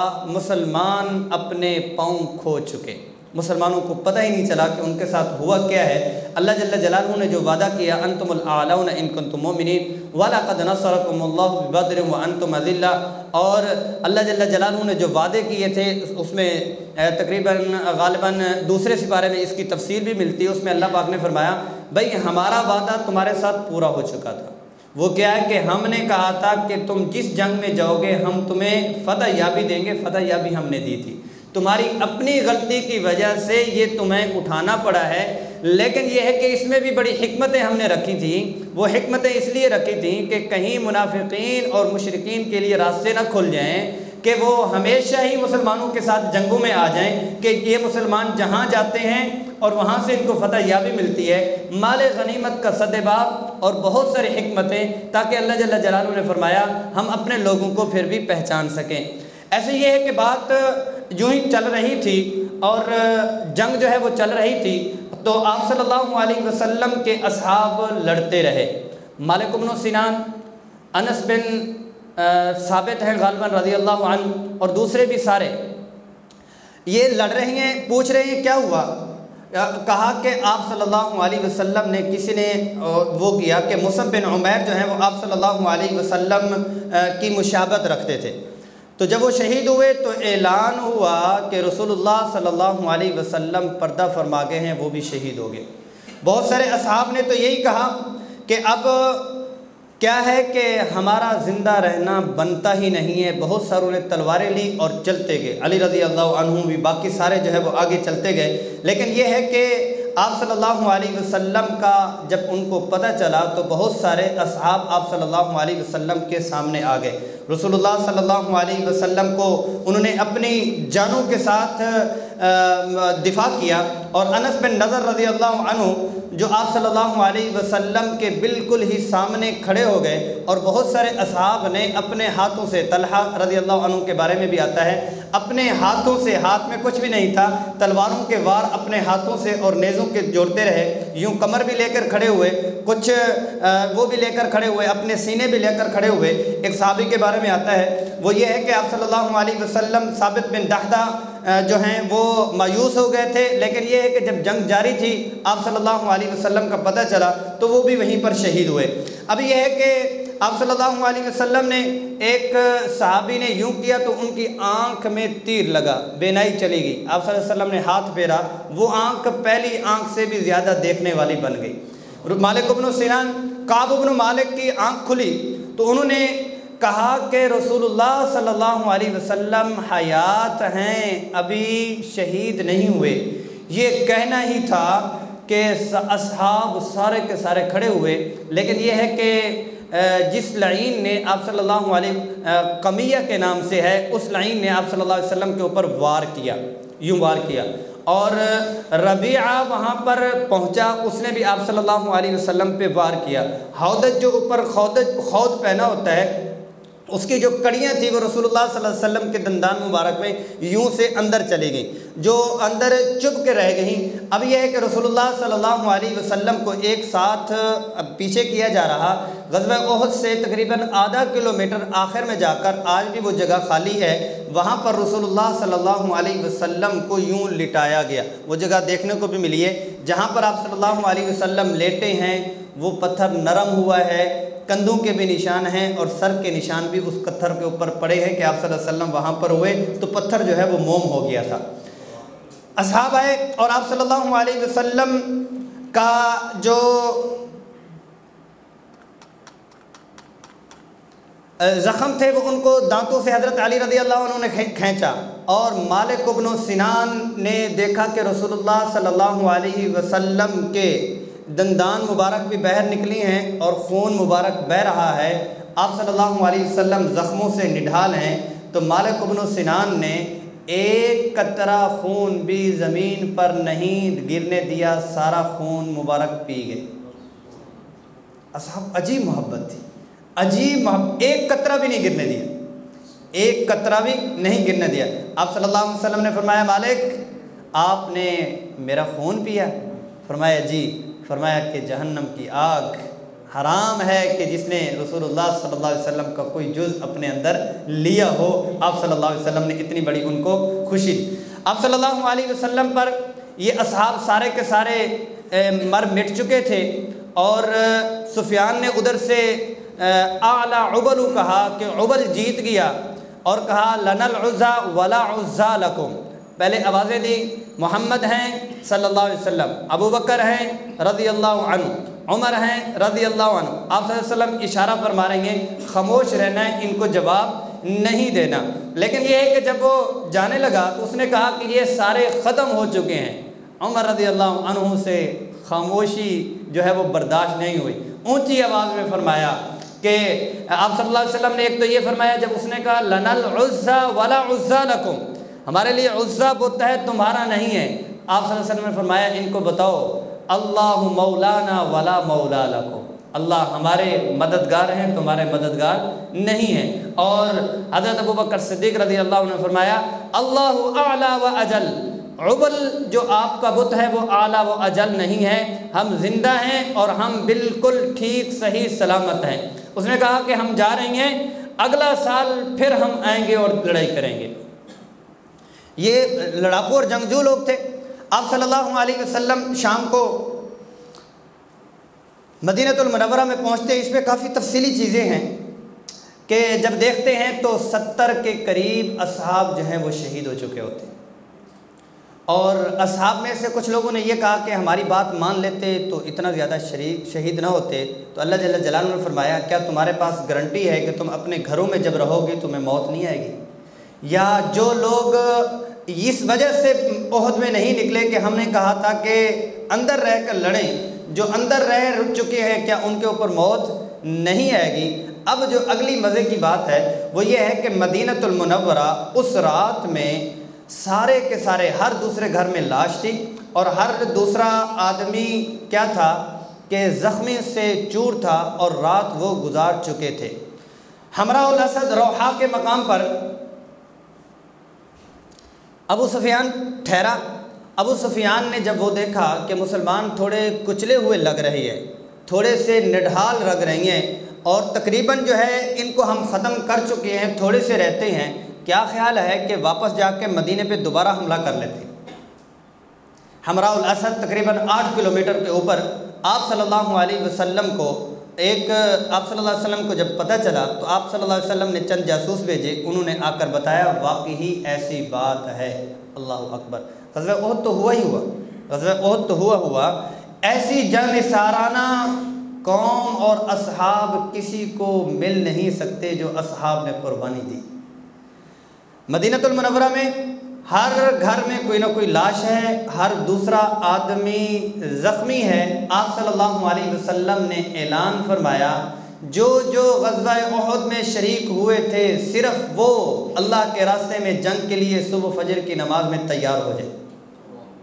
A: مسلمان اپنے پاؤں کھو چکے، مسلمانوں کو پتہ ہی نہیں چلا کہ ان کے ساتھ ہوا کیا ہے۔ اللہ جل جلالہ نے جو وعدہ کیا انتم الاعلون ان کنتم مؤمنین وَلَقَدْ نَصَرَكُمُ اللَّهُ بِبَدْرٍ وَأَنْتُمْ أَذِلَّةٌ، اور اللہ جل جلالہ نے جو وعدے کیے تھے اس میں تقریباً غالباً دوسرے سپارے میں اس کی تفصیل بھی ملتی ہے، اس میں اللہ پاک نے فرمایا بھئی ہمارا وعدہ تمہارے ساتھ پورا ہو چکا تھا۔ وہ کیا ہے کہ ہم نے کہا تھا کہ تم جس جنگ میں جاؤ گے ہم تمہیں فتح یابی دیں گے، فتح یابی ہم نے دی تھی، تمہاری اپنی غلطی کی وجہ سے یہ تمہیں اٹھانا پڑا ہے، لیکن یہ ہے کہ اس میں بھی بڑی حکمتیں ہم نے رکھی تھیں۔ وہ حکمتیں اس لیے رکھی تھیں کہ کہیں منافقین اور مشرکین کے لیے راستے نہ کھل جائیں کہ وہ ہمیشہ ہی مسلمانوں کے ساتھ جنگوں میں آ جائیں، کہ یہ مسلمان جہاں جاتے ہیں اور وہاں سے ان کو فتح یابی ملتی ہے، مال غنیمت کا سدباب اور بہت ساری حکمتیں، تاکہ اللہ جل جلالہ نے فرمایا ہم اپنے لوگوں کو پھر بھی پہچان سکیں۔ ایسے یہ ہے کہ بات جو ہی چل رہی تھی اور جنگ جو ہے وہ چل رہی تھی تو آپ صلی اللہ علیہ وسلم کے اصحاب لڑتے رہے۔ مالک بن سنان، انس بن ثابت ہیں غالباً رضی اللہ عنہ، اور دوسرے بھی سارے یہ لڑ رہے ہیں، پوچھ رہے ہیں کیا ہوا؟ کہا کہ آپ صلی اللہ علیہ وسلم نے کسی نے وہ کیا کہ مصعب بن عمیر جو ہیں وہ آپ صلی اللہ علیہ وسلم کی مشابہت رکھتے تھے، تو جب وہ شہید ہوئے تو اعلان ہوا کہ رسول اللہ صلی اللہ علیہ وسلم پردہ فرما گئے ہیں، وہ بھی شہید ہو گئے۔ بہت سارے اصحاب نے تو یہی کہا کہ اب کیا ہے کہ ہمارا زندہ رہنا بنتا ہی نہیں ہے، بہت ساروں نے تلواریں لی اور چلتے گئے، علی رضی اللہ عنہ بھی، باقی سارے جو ہے وہ آگے چلتے گئے۔ لیکن یہ ہے کہ آپ صلی اللہ علیہ وسلم کا جب ان کو پتہ چلا تو بہت سارے اصحاب آپ صلی اللہ علیہ وسلم کے سامنے آ گئے، رسول اللہ صلی اللہ علیہ وسلم کو انہوں نے اپنی جانوں کے ساتھ دفاع کیا، اور انس بن نضر رضی اللہ عنہ جو آپ صلی اللہ علیہ وسلم کے بالکل ہی سامنے کھڑے ہو گئے، اور بہت سارے اصحاب نے اپنے ہاتھوں سے، طلحہ رضی اللہ عنہ کے بارے میں بھی آتا ہے، اپنے ہاتھوں سے، ہاتھ میں کچھ بھی نہیں تھا، تلواروں کے وار اپنے ہاتھوں سے اور نیزوں کے جوڑتے رہے، یوں کمر بھی لے کر کھڑے ہوئے، کچھ وہ بھی لے کر کھڑے ہوئے، اپنے سینے بھی لے کر کھڑے ہوئے۔ ایک صحابی کے بارے میں آتا ہے، وہ یہ ہے کہ آپ صلی اللہ علیہ وسلم ثابت بن دحدہ جو ہیں وہ مایوس ہو گئے تھے، لیکن یہ ہے کہ جب جنگ جاری تھی آپ صلی اللہ علیہ وسلم کا پتہ چلا تو وہ بھی وہیں پر شہید ہوئے۔ اب یہ ہے کہ آپ صلی اللہ علیہ وسلم نے، ایک صحابی نے یوں کیا تو ان کی آنکھ میں تیر لگا، بینائی چلی گئی، آپ صلی اللہ علیہ وسلم نے ہاتھ پھیرا، وہ آنکھ پہلی آنکھ سے بھی زیادہ دیکھنے والی بن گئی۔ مالک بن سنان، کعب بن مالک کی آنکھ کھلی تو انہوں نے کہا کہ رسول اللہ صلی اللہ علیہ وسلم حیات ہیں، ابھی شہید نہیں ہوئے۔ یہ کہنا ہی تھا کہ اصحاب سارے کے سارے کھڑے ہوئے، لیکن یہ ہے کہ جس لعین نے آپ صلی اللہ علیہ قمیہ کے نام سے ہے، اس لعین نے آپ صلی اللہ علیہ وسلم کے اوپر وار کیا، یوں وار کیا، اور ربیعہ وہاں پر پہنچا، اس نے بھی آپ صلی اللہ علیہ وسلم پہ وار کیا۔ ہودج جو اوپر خودج خود پہنا ہوتا ہے، اس کی جو کڑیاں تھیں وہ رسول اللہ صلی اللہ علیہ وسلم کے دندان مبارک میں یوں سے اندر چلی گئیں، جو اندر چبھ کے رہ گئیں۔ اب یہ ہے کہ رسول اللہ صلی اللہ علیہ وسلم کو ایک ساتھ پیچھے کیا جا رہا۔ غزوہ احد سے تقریباً آدھا کلومیٹر آخر میں جا کر آج بھی وہ جگہ خالی ہے، وہاں پر رسول اللہ صلی اللہ علیہ وسلم کو یوں لٹایا گیا۔ وہ جگہ دیکھنے کو بھی ملی ہے جہاں پر آپ صلی اللہ علیہ وسلم لیٹے ہیں، وہ پتھر نرم ہوا ہے، کندھوں کے بھی نشان ہیں اور سر کے نشان بھی اس پتھر کے اوپر پڑے ہیں کہ آپ صلی اللہ علیہ وسلم وہاں پر ہوئے تو پتھر جو ہے وہ موم ہو گیا تھا۔ اصحاب آئے اور آپ صلی اللہ علیہ وسلم کا جو زخم تھے وہ ان کو دانتوں سے حضرت علی رضی اللہ عنہ نے کھینچا، اور مالک بن سنان نے دیکھا کہ رسول اللہ صلی اللہ علیہ وسلم کے دندان مبارک بھی باہر نکلی ہیں اور خون مبارک بہہ رہا ہے، آپ صلی اللہ علیہ وسلم زخموں سے نڈھال ہیں۔ تو مالک بن سنان نے ایک قطرہ خون بھی زمین پر نہیں گرنے دیا، سارا خون مبارک پی گئے۔ اصحاب عجیب محبت تھی، عجیب محبت، ایک قطرہ بھی نہیں گرنے دیا، ایک قطرہ بھی نہیں گرنے دیا۔ آپ صلی اللہ علیہ وسلم نے فرمایا مالک آپ نے میرا خون پیا؟ فرمایا جی۔ فرمایا کہ جہنم کی آگ حرام ہے کہ جس نے رسول اللہ صلی اللہ علیہ وسلم کا کوئی جز اپنے اندر لیا ہو۔ آپ صلی اللہ علیہ وسلم نے اتنی بڑی ان کو خوشی دی۔ آپ صلی اللہ علیہ وسلم پر یہ اصحاب سارے کے سارے مر مٹ چکے تھے، اور سفیان نے ادھر سے اعلی عبل کہا کہ عبل جیت گیا، اور کہا لنا العزا ولا عزا لکم۔ پہلے آوازیں دی محمد ہیں صلی اللہ علیہ وسلم، ابو بکر ہیں رضی اللہ عنہ، عمر ہیں رضی اللہ عنہ۔ آپ صلی اللہ علیہ وسلم اشارہ فرما رہے ہیں خاموش رہنا ہے، ان کو جواب نہیں دینا۔ لیکن یہ ہے کہ جب وہ جانے لگا تو اس نے کہا کہ یہ سارے ختم ہو چکے ہیں۔ عمر رضی اللہ عنہ سے خاموشی جو ہے وہ برداشت نہیں ہوئی، اونچی آواز میں فرمایا کہ آپ صلی اللہ علیہ وسلم نے ایک تو یہ فرمایا جب اس نے کہا لنا العزا ولا عزا لکم، ہمارے لیے عزا بت ہے تمہارا نہیں ہے۔ آپ صلی اللہ علیہ وسلم نے فرمایا ان کو بتاؤ اللہ مولانا ولا مولا لکم، اللہ ہمارے مددگار ہیں تمہارے مددگار نہیں ہیں۔ اور حضرت ابو بکر صدیق رضی اللہ عنہ نے فرمایا اللہ اعلیٰ و اجل، عبل جو آپ کا بت ہے وہ اعلیٰ و اجل نہیں ہے، ہم زندہ ہیں اور ہم بالکل ٹھیک صحیح سلامت ہیں۔ اس نے کہا کہ ہم جا رہے ہیں، اگلا سال پھر ہم آئیں گے اور لڑائی کریں گے۔ یہ لڑاکو اور جنگجو لوگ تھے۔ آپ صلی اللہ علیہ وسلم شام کو مدینہ المنورہ میں پہنچتے، اس میں کافی تفصیلی چیزیں ہیں کہ جب دیکھتے ہیں تو ستر کے قریب اصحاب جو ہیں وہ شہید ہو چکے ہوتے ہیں، اور اصحاب میں سے کچھ لوگوں نے یہ کہا کہ ہماری بات مان لیتے تو اتنا زیادہ شریک شہید نہ ہوتے۔ تو اللہ جل جلالہ نے فرمایا کیا تمہارے پاس گارنٹی ہے کہ تم اپنے گھروں میں جب رہو گی تمہیں موت نہیں آئے گی؟ یا جو لوگ اس وجہ سے احد میں نہیں نکلے کہ ہم نے کہا تھا کہ اندر رہ کر لڑیں، جو اندر رہ رک چکے ہیں کیا ان کے اوپر موت نہیں آئے گی؟ اب جو اگلی مزے کی بات ہے وہ یہ ہے کہ مدینہ المنورہ اس رات میں سارے کے سارے ہر دوسرے گھر میں لاش تھی، اور ہر دوسرا آدمی کیا تھا کہ زخمی سے چور تھا، اور رات وہ گزار چکے تھے۔ حمراء الاسد روحا کے مقام پر ابو سفیان ٹھہرا۔ ابو سفیان نے جب وہ دیکھا کہ مسلمان تھوڑے کچلے ہوئے لگ رہے ہیں، تھوڑے سے نڈھال لگ رہی ہیں، اور تقریباً جو ہے ان کو ہم ختم کر چکے ہیں، تھوڑے سے رہتے ہیں، کیا خیال ہے کہ واپس جا کے مدینے پہ دوبارہ حملہ کر لیتے؟ حمراء الاسد تقریباً آٹھ کلومیٹر کے اوپر آپ صلی اللہ علیہ وسلم کو ایک آپ صلی اللہ علیہ وسلم کو جب پتہ چلا تو آپ صلی اللہ علیہ وسلم نے چند جاسوس بھیجے، انہوں نے آ کر بتایا واقعی ایسی بات ہے۔ اللہ اکبر۔ غزوہ احد تو ہوا ہی ہوا، غزوہ احد تو ہوا ہوا ایسی جان نثارانہ قوم اور اصحاب کسی کو مل نہیں سکتے جو اصحاب نے قربانی دی۔ مدینہ المنورہ میں ہر گھر میں کوئی نہ کوئی لاش ہے، ہر دوسرا آدمی زخمی ہے۔ آپ صلی اللہ علیہ وسلم نے اعلان فرمایا جو جو غزوہ احد میں شریک ہوئے تھے صرف وہ اللہ کے راستے میں جنگ کے لیے صبح فجر کی نماز میں تیار ہو جائے۔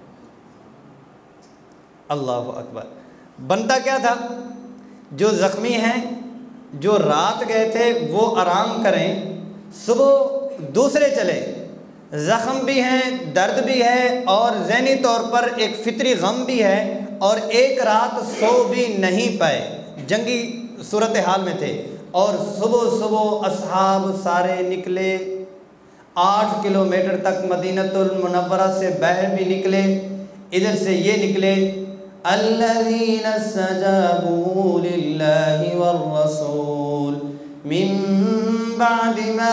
A: اللہ اکبر۔ بنتا کیا تھا؟ جو زخمی ہیں، جو رات گئے تھے، وہ آرام کریں، صبح دوسرے چلے، زخم بھی ہیں، درد بھی ہے، اور ذہنی طور پر ایک فطری غم بھی ہے، اور ایک رات سو بھی نہیں پائے، جنگی صورتحال میں تھے، اور صبح صبح اصحاب سارے نکلے، آٹھ کلومیٹر تک مدینۃ المنورہ سے باہر بھی نکلے، ادھر سے یہ نکلے الذین استجابوا للہ والرسول من بعد ما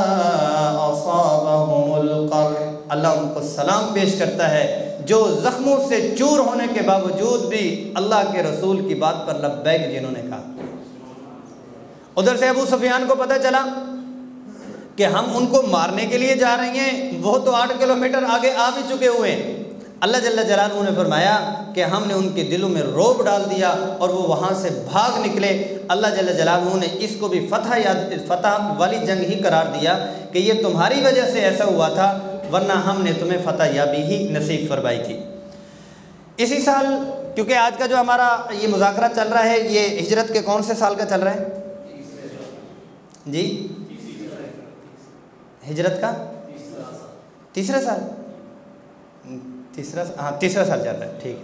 A: اصابهم القرح۔ اللہ ان کو سلام پیش کرتا ہے جو زخموں سے چور ہونے کے باوجود بھی اللہ کے رسول کی بات پر لبیک جنہوں نے کہا۔ ادھر سے ابو سفیان کو پتہ چلا کہ ہم ان کو مارنے کے لیے جا رہے ہیں، وہ تو آٹھ کلومیٹر آگے آ بھی چکے ہوئے ہیں۔ اللہ جل جلالہ نے فرمایا کہ ہم نے ان کے دلوں میں رعب ڈال دیا اور وہ وہاں سے بھاگ نکلے۔ اللہ جل جلالہ نے اس کو بھی فتح یاد فتح والی جنگ ہی قرار دیا کہ یہ تمہاری وجہ سے ایسا ہوا تھا، ورنہ ہم نے تمہیں فتح یابی ہی نصیب فرمائی تھی۔ اسی سال، کیونکہ آج کا جو ہمارا یہ مذاکرہ چل رہا ہے یہ ہجرت کے کون سے سال کا چل رہا ہے جی؟ ہجرت کا تیسرا سال، تیسرا ہاں تیسرا سال چل رہا ہے، ٹھیک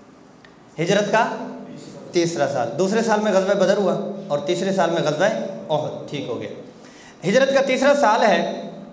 A: ہے۔ ہجرت کا تیسرا سال، دوسرے سال میں غزوہ بدر ہوا اور تیسرے سال میں غزوہ احد، ٹھیک ہو گیا۔ ہجرت کا تیسرا سال ہے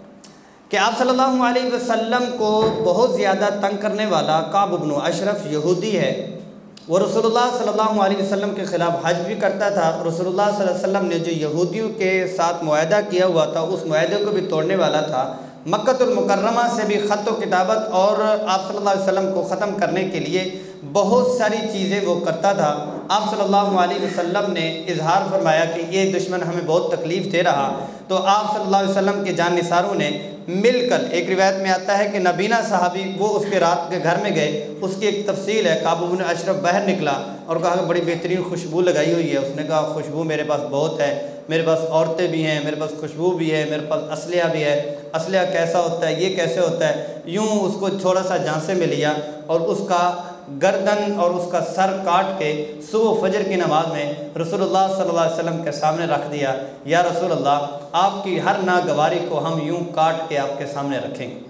A: کہ آپ صلی اللہ علیہ وسلم کو بہت زیادہ تنگ کرنے والا کعب بن اشرف یہودی ہے، وہ رسول اللہ صلی اللہ علیہ وسلم کے خلاف حج بھی کرتا تھا۔ رسول اللہ صلی اللہ علیہ وسلم نے جو یہودیوں کے ساتھ معاہدہ کیا ہوا تھا اس معاہدے کو بھی توڑنے والا تھا، مکۃ المکرمہ سے بھی خط و کتابت اور آپ صلی اللہ علیہ وسلم کو ختم کرنے کے لیے بہت ساری چیزیں وہ کرتا تھا۔ آپ صلی اللہ علیہ وسلم نے اظہار فرمایا کہ یہ دشمن ہمیں بہت تکلیف دے رہا، تو آپ صلی اللہ علیہ وسلم کے جان نثاروں نے مل کر، ایک روایت میں آتا ہے کہ نبینا صحابی وہ اس کے رات کے گھر میں گئے، اس کی ایک تفصیل ہے، کعب بن اشرف باہر نکلا اور کہا کہ بڑی بہترین خوشبو لگائی ہوئی ہے۔ اس نے کہا خوشبو میرے پاس بہت ہے، میرے پاس عورتیں بھی ہیں، میرے پاس خوشبو بھی ہے، میرے پاس اسلحہ بھی ہے۔ اسلحہ کیسا ہوتا ہے، یہ کیسے ہوتا ہے؟ یوں اس کو تھوڑا سا جھانسے میں لیا اور اس کا گردن اور اس کا سر کاٹ کے صبح فجر کی نماز میں رسول اللہ صلی اللہ علیہ وسلم کے سامنے رکھ دیا۔ یا رسول اللہ، آپ کی ہر ناگواری کو ہم یوں کاٹ کے آپ کے سامنے رکھیں گے۔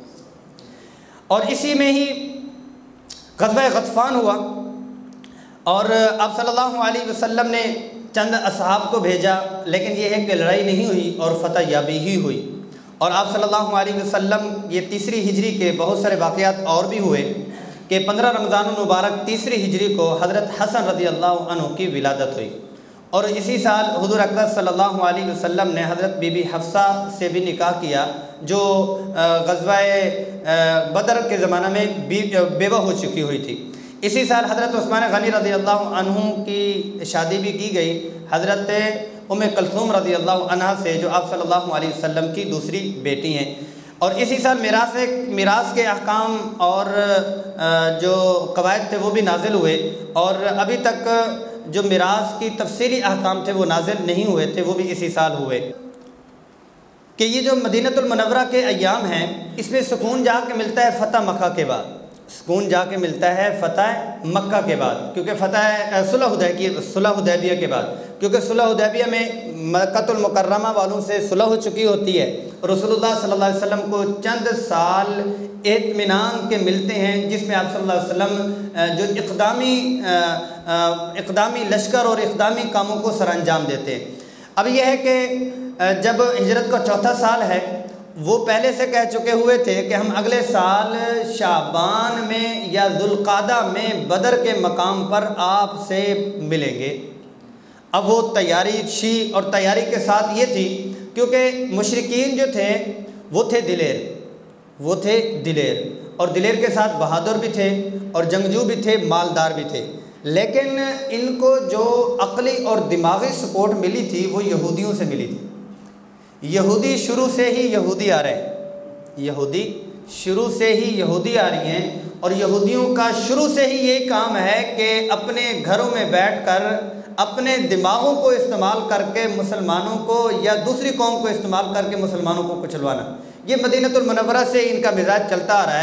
A: اور اسی میں ہی غزوہ غطفان ہوا اور آپ صلی اللہ علیہ وسلم نے چند اصحاب کو بھیجا، لیکن یہ ہے کہ لڑائی نہیں ہوئی اور فتح یابی ہی ہوئی۔ اور آپ صلی اللہ علیہ وسلم، یہ تیسری ہجری کے بہت سارے واقعات اور بھی ہوئے کہ پندرہ رمضان المبارک تیسری ہجری کو حضرت حسن رضی اللہ عنہ کی ولادت ہوئی، اور اسی سال حضور اکرم صلی اللہ علیہ وسلم نے حضرت بی بی حفصہ سے بھی نکاح کیا جو غزوہ بدر کے زمانہ میں بیوہ ہو چکی ہوئی تھی۔ اسی سال حضرت عثمان غنی رضی اللہ عنہ کی شادی بھی کی گئی حضرت ام کلثوم رضی اللہ عنہ سے، جو آپ صلی اللہ علیہ وسلم کی دوسری بیٹی ہیں۔ اور اسی سال میراث میراث کے احکام اور جو قواعد تھے وہ بھی نازل ہوئے، اور ابھی تک جو میراث کی تفصیلی احکام تھے وہ نازل نہیں ہوئے تھے، وہ بھی اسی سال ہوئے۔ کہ یہ جو مدینۃ المنورہ کے ایام ہیں، اس میں سکون جا کے ملتا ہے فتح مکہ کے بعد، سکون جا کے ملتا ہے فتح مکہ کے بعد، کیونکہ فتح صلح حدیبیہ صلح حدیبیہ کے بعد، کیونکہ صلح حدیبیہ میں مکۃ المکرمہ والوں سے صلح ہو چکی ہوتی ہے۔ رسول اللہ صلی اللہ علیہ وسلم کو چند سال اطمینان کے ملتے ہیں، جس میں آپ صلی اللہ علیہ وسلم جو اقدامی اقدامی لشکر اور اقدامی کاموں کو سر انجام دیتے ہیں۔ اب یہ ہے کہ جب ہجرت کا چوتھا سال ہے، وہ پہلے سے کہہ چکے ہوئے تھے کہ ہم اگلے سال شعبان میں یا ذوالقعدہ میں بدر کے مقام پر آپ سے ملیں گے۔ اب وہ تیاری شی اور تیاری کے ساتھ یہ تھی، کیونکہ مشرکین جو تھے وہ تھے دلیر وہ تھے دلیر اور دلیر کے ساتھ بہادر بھی تھے اور جنگجو بھی تھے، مالدار بھی تھے، لیکن ان کو جو عقلی اور دماغی سپورٹ ملی تھی وہ یہودیوں سے ملی تھی۔ یہودی شروع سے ہی یہودی آ رہے ہیں یہودی شروع سے ہی یہودی آ رہی ہیں اور یہودیوں کا شروع سے ہی یہ کام ہے کہ اپنے گھروں میں بیٹھ کر اپنے دماغوں کو استعمال کر کے مسلمانوں کو یا دوسری قوم کو استعمال کر کے مسلمانوں کو کچلوانا۔ یہ مدینۃ المنورہ سے ان کا مزاج چلتا آ رہا ہے۔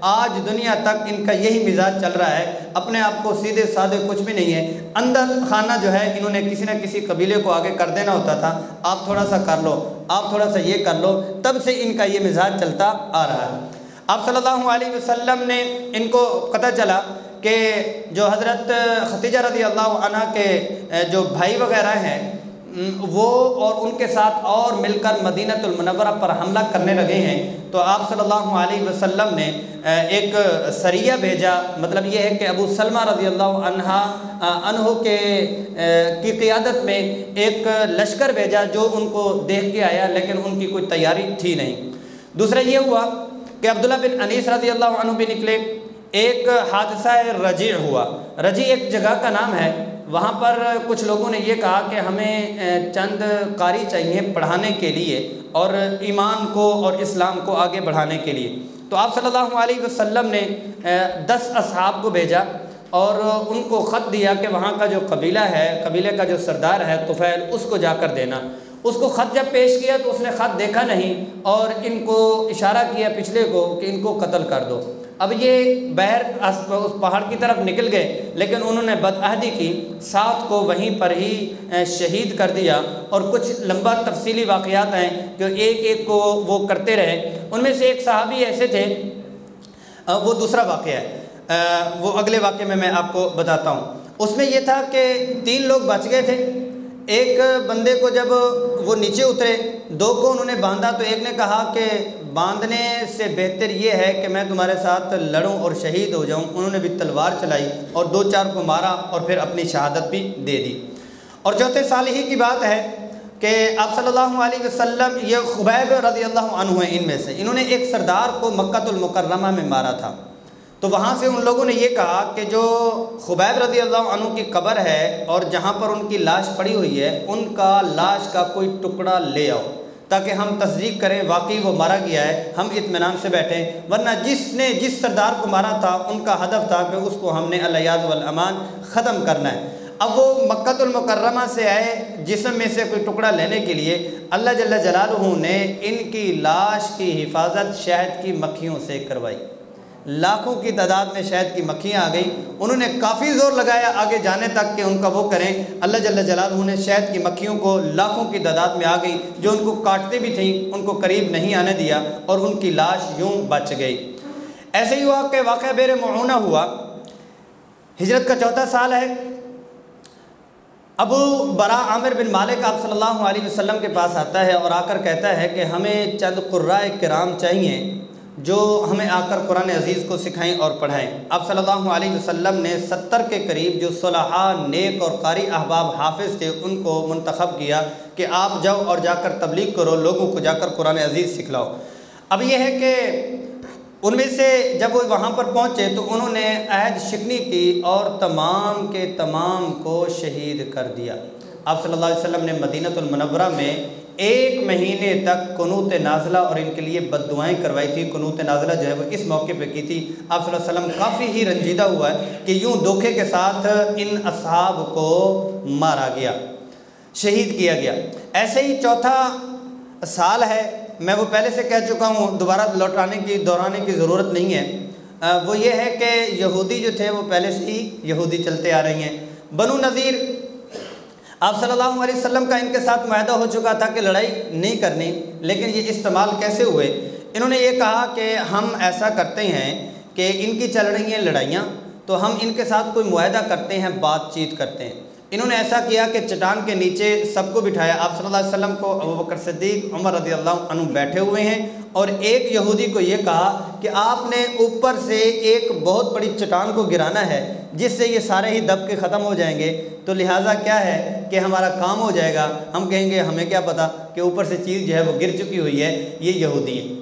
A: آج دنیا تک ان کا یہی مزاج چل رہا ہے، اپنے آپ کو سیدھے سادے کچھ بھی نہیں ہے، اندر خانہ جو ہے انہوں نے کسی نہ کسی قبیلے کو آگے کر دینا ہوتا تھا، آپ تھوڑا سا کر لو، آپ تھوڑا سا یہ کر لو، تب سے ان کا یہ مزاج چلتا آ رہا ہے۔ آپ صلی اللہ علیہ وسلم نے ان کو پتہ چلا کہ جو حضرت ختیجہ رضی اللہ عنہ کے جو بھائی وغیرہ ہیں وہ اور ان کے ساتھ اور مل کر مدینہ المنورہ پر حملہ کرنے لگے ہیں، تو آپ صلی اللہ علیہ وسلم نے ایک سریہ بھیجا، مطلب یہ ہے کہ ابو سلمہ رضی اللہ عنہ عنہ کے کی قیادت میں ایک لشکر بھیجا جو ان کو دیکھ کے آیا، لیکن ان کی کوئی تیاری تھی نہیں۔ دوسرا یہ ہوا کہ عبداللہ بن انیس رضی اللہ عنہ بھی نکلے۔ ایک حادثہ رجیع ہوا، رجیع ایک جگہ کا نام ہے، وہاں پر کچھ لوگوں نے یہ کہا کہ ہمیں چند قاری چاہیے پڑھانے کے لیے اور ایمان کو اور اسلام کو آگے بڑھانے کے لیے، تو آپ صلی اللہ علیہ وسلم نے دس اصحاب کو بھیجا اور ان کو خط دیا کہ وہاں کا جو قبیلہ ہے، قبیلے کا جو سردار ہے طفیل، اس کو جا کر دینا۔ اس کو خط جب پیش کیا تو اس نے خط دیکھا نہیں اور ان کو اشارہ کیا پچھلے کو کہ ان کو قتل کر دو۔ اب یہ بہر اس پہاڑ کی طرف نکل گئے، لیکن انہوں نے بدعہدی کی، سات کو وہیں پر ہی شہید کر دیا، اور کچھ لمبا تفصیلی واقعات ہیں جو ایک ایک کو وہ کرتے رہے۔ ان میں سے ایک صحابی ایسے تھے، وہ دوسرا واقعہ ہے، وہ اگلے واقعے میں میں آپ کو بتاتا ہوں۔ اس میں یہ تھا کہ تین لوگ بچ گئے تھے، ایک بندے کو جب وہ نیچے اترے، دو کو انہوں نے باندھا، تو ایک نے کہا کہ باندھنے سے بہتر یہ ہے کہ میں تمہارے ساتھ لڑوں اور شہید ہو جاؤں۔ انہوں نے بھی تلوار چلائی اور دو چار کو مارا اور پھر اپنی شہادت بھی دے دی۔ اور چوتھے سال ہی کی بات ہے کہ آپ صلی اللہ علیہ وسلم، یہ خبیب رضی اللہ عنہ ہیں ان میں سے، انہوں نے ایک سردار کو مکہ المکرمہ میں مارا تھا، تو وہاں سے ان لوگوں نے یہ کہا کہ جو خبیب رضی اللہ عنہ کی قبر ہے اور جہاں پر ان کی لاش پڑی ہوئی ہے، ان کا لاش کا کوئی ٹکڑا لے آؤ تاکہ ہم تصدیق کریں واقعی وہ مارا گیا ہے، ہم اطمینان سے بیٹھیں، ورنہ جس نے جس سردار کو مارا تھا ان کا ہدف تھا کہ اس کو ہم نے الیاذ والامان ختم کرنا ہے۔ اب وہ مکہ المکرمہ سے آئے جسم میں سے کوئی ٹکڑا لینے کے لیے، اللہ جل جلالہ نے ان کی لاش کی حفاظت شہد کی مکھیوں سے کروائی۔ لاکھوں کی تعداد میں شہد کی مکھیاں آ گئیں، انہوں نے کافی زور لگایا آگے جانے تک کہ ان کا وہ کریں، اللہ جل جلالہ نے شہد کی مکھیوں کو لاکھوں کی تعداد میں آ گئی جو ان کو کاٹتے بھی تھیں، ان کو قریب نہیں آنے دیا اور ان کی لاش یوں بچ گئی۔ ایسے ہی ہوا کہ واقعہ بئر معونہ ہوا، ہجرت کا چوتھا سال ہے۔ ابو برا عامر بن مالک آپ صلی اللہ علیہ وسلم کے پاس آتا ہے اور آ کر کہتا ہے کہ ہمیں چند قراء کرام چاہیے جو ہمیں آ کر قرآن عزیز کو سکھائیں اور پڑھائیں۔ آپ صلی اللہ علیہ وسلم نے ستر کے قریب جو صلحاء، نیک اور قاری احباب حافظ تھے ان کو منتخب کیا کہ آپ جاؤ اور جا کر تبلیغ کرو، لوگوں کو جا کر قرآن عزیز سکھلاؤ۔ اب یہ ہے کہ ان میں سے جب وہ وہاں پر پہنچے تو انہوں نے عہد شکنی کی اور تمام کے تمام کو شہید کر دیا۔ آپ صلی اللہ علیہ وسلم نے مدینہ المنورہ میں ایک مہینے تک قنوت نازلہ اور ان کے لیے بد دعائیں کروائی تھی۔ قنوت نازلہ جو ہے وہ اس موقع پہ کی تھی۔ آپ صلی اللہ علیہ وسلم کافی ہی رنجیدہ ہوا ہے کہ یوں دھوکے کے ساتھ ان اصحاب کو مارا گیا، شہید کیا گیا۔ ایسے ہی چوتھا سال ہے، میں وہ پہلے سے کہہ چکا ہوں، دوبارہ لوٹانے کی دہرانے کی ضرورت نہیں ہے۔ وہ یہ ہے کہ یہودی جو تھے وہ پہلے سے ہی یہودی چلتے آ رہی ہیں۔ بنو نذیر، آپ صلی اللہ علیہ وسلم کا ان کے ساتھ معاہدہ ہو چکا تھا کہ لڑائی نہیں کرنی، لیکن یہ استعمال کیسے ہوئے؟ انہوں نے یہ کہا کہ ہم ایسا کرتے ہیں کہ ان کی چل رہی ہیں لڑائیاں، تو ہم ان کے ساتھ کوئی معاہدہ کرتے ہیں، بات چیت کرتے ہیں۔ انہوں نے ایسا کیا کہ چٹان کے نیچے سب کو بٹھایا، آپ صلی اللہ علیہ وسلم کو، ابوبکر صدیق، عمر رضی اللہ عنہ بیٹھے ہوئے ہیں، اور ایک یہودی کو یہ کہا کہ آپ نے اوپر سے ایک بہت بڑی چٹان کو گرانا ہے جس سے یہ سارے ہی دب کے ختم ہو جائیں گے، تو لہٰذا کیا ہے کہ ہمارا کام ہو جائے گا۔ ہم کہیں گے ہمیں کیا پتہ کہ اوپر سے چیز جو ہے وہ گر چکی ہوئی ہے، یہ یہودی ہیں،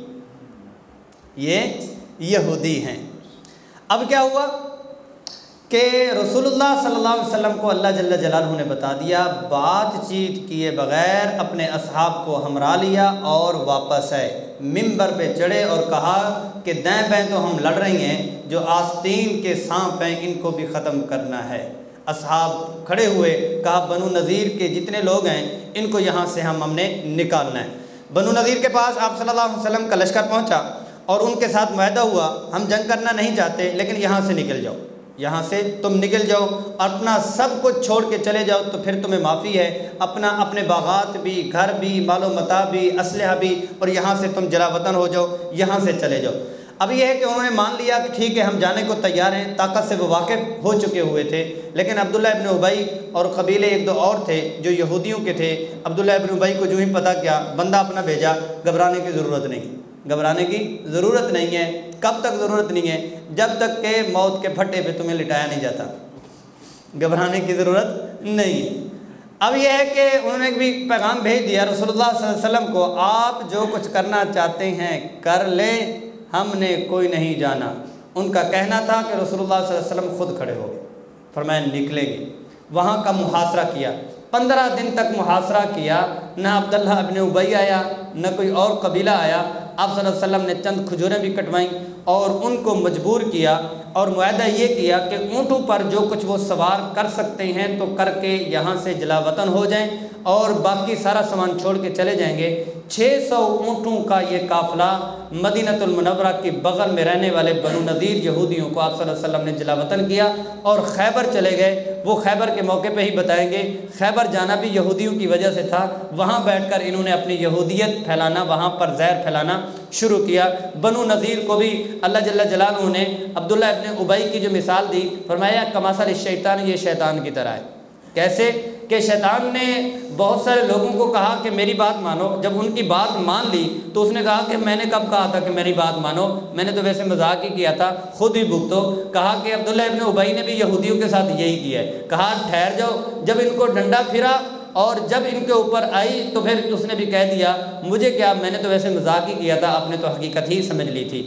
A: یہ یہودی ہیں۔ اب کیا ہوا کہ رسول اللہ صلی اللہ علیہ وسلم کو اللہ جل جلالہ نے بتا دیا، بات چیت کیے بغیر اپنے اصحاب کو ہمراہ لیا اور واپس آئے، ممبر پہ چڑھے اور کہا کہ دائیں بائیں تو ہم لڑ رہی ہیں، جو آستین کے سانپ ہیں ان کو بھی ختم کرنا ہے۔ اصحاب کھڑے ہوئے، کہا بنو نذیر کے جتنے لوگ ہیں ان کو یہاں سے ہم ہم نے نکالنا ہے۔ بنو نذیر کے پاس آپ صلی اللہ علیہ وسلم کا لشکر پہنچا اور ان کے ساتھ معاہدہ ہوا ہم جنگ کرنا نہیں چاہتے لیکن یہاں سے نکل جاؤ، یہاں سے تم نکل جاؤ، اپنا سب کچھ چھوڑ کے چلے جاؤ تو پھر تمہیں معافی ہے، اپنا اپنے باغات بھی، گھر بھی، مال و متاع بھی، اسلحہ بھی، اور یہاں سے تم جلا وطن ہو جاؤ، یہاں سے چلے جاؤ۔ اب یہ ہے کہ انہوں نے مان لیا کہ ٹھیک ہے ہم جانے کو تیار ہیں، طاقت سے وہ واقف ہو چکے ہوئے تھے، لیکن عبداللہ ابن ابی اور قبیلے ایک دو اور تھے جو یہودیوں کے تھے۔ عبداللہ ابن ابی کو جو ہی پتہ کیا، بندہ اپنا بھیجا، گھبرانے کی ضرورت نہیں، گھبرانے کی ضرورت نہیں ہے۔ کب تک ضرورت نہیں ہے؟ جب تک کہ موت کے پھٹے پہ تمہیں لٹایا نہیں جاتا، گھبرانے کی ضرورت نہیں۔ اب یہ ہے کہ انہوں نے بھی پیغام بھیج دیا رسول اللہ صلی اللہ علیہ وسلم کو، آپ جو کچھ کرنا چاہتے ہیں کر لیں، ہم نے کوئی نہیں جانا۔ ان کا کہنا تھا کہ رسول اللہ صلی اللہ علیہ وسلم خود کھڑے ہو گئے، فرمایا نکلیں گے۔ وہاں کا محاصرہ کیا، پندرہ دن تک محاصرہ کیا، نہ عبداللہ ابن ابی آیا نہ کوئی اور قبیلہ آیا۔ آپ صلی اللہ علیہ وسلم نے چند کھجوریں بھی کٹوائیں اور ان کو مجبور کیا اور معاہدہ یہ کیا کہ اونٹوں پر جو کچھ وہ سوار کر سکتے ہیں تو کر کے یہاں سے جلا وطن ہو جائیں اور باقی سارا سامان چھوڑ کے چلے جائیں گے۔ چھ سو اونٹوں کا یہ قافلہ مدینۃ المنورہ کے بغل میں رہنے والے بنو نذیر یہودیوں کو آپ صلی اللہ علیہ وسلم نے جلا وطن کیا اور خیبر چلے گئے۔ وہ خیبر کے موقع پہ ہی بتائیں گے، خیبر جانا بھی یہودیوں کی وجہ سے تھا، وہاں بیٹھ کر انہوں نے اپنی یہودیت پھیلانا، وہاں پر زہر پھیلانا شروع کیا۔ بنو نذیر کو بھی اللہ جل جلالہ نے عبداللہ ابن ابی کی جو مثال دی، فرمایا کمثل الشیطان، یہ شیطان کی طرح ہے۔ کیسے کہ شیطان نے بہت سارے لوگوں کو کہا کہ میری بات مانو، جب ان کی بات مان لی تو اس نے کہا کہ میں نے کب کہا تھا کہ میری بات مانو، میں نے تو ویسے مذاق ہی کیا تھا، خود ہی بھگتو۔ کہا کہ عبداللہ ابن ابی نے بھی یہودیوں کے ساتھ یہی کیا ہے، کہا ٹھہر جاؤ۔ جب ان کو ڈنڈا پھرا اور جب ان کے اوپر آئی تو پھر اس نے بھی کہہ دیا مجھے کیا، میں نے تو ویسے مذاق ہی کیا تھا، آپ نے تو حقیقت ہی سمجھ لی تھی۔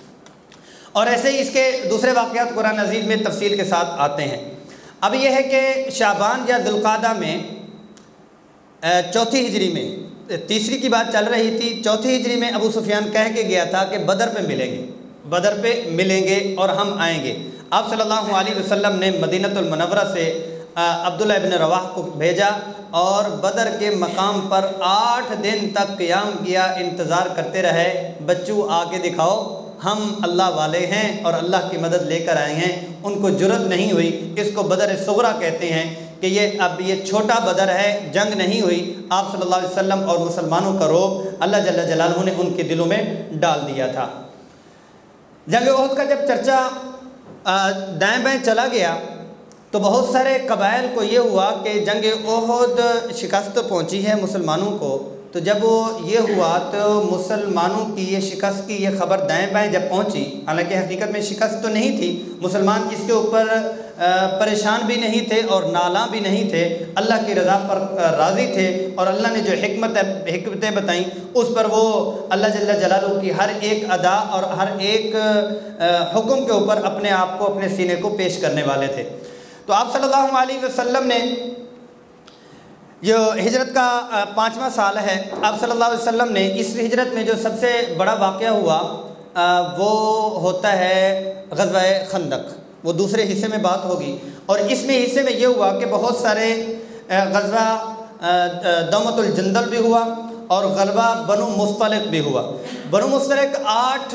A: اور ایسے ہی اس کے دوسرے واقعات قرآن عزیز میں تفصیل کے ساتھ آتے ہیں۔ اب یہ ہے کہ شعبان یا ذوالقعدہ میں چوتھی ہجری میں، تیسری کی بات چل رہی تھی، چوتھی ہجری میں ابو سفیان کہہ کے گیا تھا کہ بدر پہ ملیں گے، بدر پہ ملیں گے اور ہم آئیں گے۔ آپ صلی اللہ علیہ وسلم نے مدینۃ المنورہ سے عبداللہ ابن رواح کو بھیجا اور بدر کے مقام پر آٹھ دن تک قیام کیا، انتظار کرتے رہے، بچوں آ کے دکھاؤ ہم اللہ والے ہیں اور اللہ کی مدد لے کر آئے ہیں۔ ان کو جرأت نہیں ہوئی، اس کو بدر صغریٰ کہتے ہیں کہ یہ اب یہ چھوٹا بدر ہے، جنگ نہیں ہوئی۔ آپ صلی اللہ علیہ وسلم اور مسلمانوں کا رعب اللہ جل جلالہ نے ان کے دلوں میں ڈال دیا تھا۔ جنگ احد کا جب چرچا دائیں بائیں چلا گیا تو بہت سارے قبائل کو یہ ہوا کہ جنگ احد شکست پہنچی ہے مسلمانوں کو، تو جب وہ یہ ہوا تو مسلمانوں کی یہ شکست کی یہ خبر دائیں بائیں جب پہنچی، حالانکہ حقیقت میں شکست تو نہیں تھی، مسلمان اس کے اوپر پریشان بھی نہیں تھے اور نالاں بھی نہیں تھے، اللہ کی رضا پر راضی تھے اور اللہ نے جو حکمت حکمتیں بتائیں اس پر وہ اللہ جل جلالہ کی ہر ایک ادا اور ہر ایک حکم کے اوپر اپنے آپ کو، اپنے سینے کو پیش کرنے والے تھے۔ تو آپ صلی اللہ علیہ وسلم نے جو ہجرت کا پانچواں سال ہے، آپ صلی اللہ علیہ وسلم نے اس ہجرت میں جو سب سے بڑا واقعہ ہوا وہ ہوتا ہے غزوہ خندق، وہ دوسرے حصے میں بات ہوگی، اور اس میں حصے میں یہ ہوا کہ بہت سارے غزوہ دومۃ الجندل بھی ہوا اور غلبہ بنو مصطلق بھی ہوا۔ بنو مصطلق آٹھ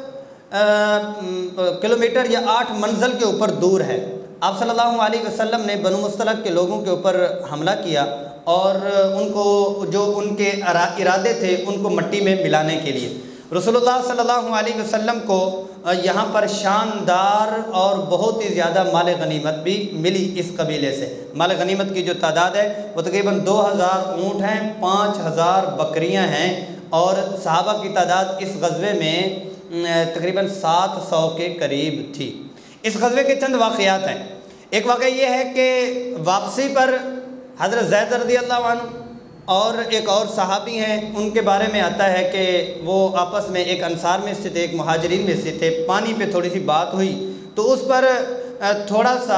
A: کلومیٹر یا آٹھ منزل کے اوپر دور ہے۔ آپ صلی اللہ علیہ وسلم نے بنو مصطلق کے لوگوں کے اوپر حملہ کیا اور ان کو جو ان کے ارادے تھے ان کو مٹی میں ملانے کے لیے رسول اللہ صلی اللہ علیہ وسلم کو یہاں پر شاندار اور بہت ہی زیادہ مال غنیمت بھی ملی اس قبیلے سے۔ مال غنیمت کی جو تعداد ہے وہ تقریباً دو ہزار اونٹ ہیں، پانچ ہزار بکریاں ہیں، اور صحابہ کی تعداد اس غزوے میں تقریباً سات سو کے قریب تھی۔ اس غزوے کے چند واقعات ہیں۔ ایک واقعہ یہ ہے کہ واپسی پر حضرت زید رضی اللہ عنہ اور ایک اور صحابی ہیں، ان کے بارے میں آتا ہے کہ وہ آپس میں ایک انصار میں سے تھے، ایک مہاجرین میں سے تھے، پانی پہ تھوڑی سی بات ہوئی تو اس پر تھوڑا سا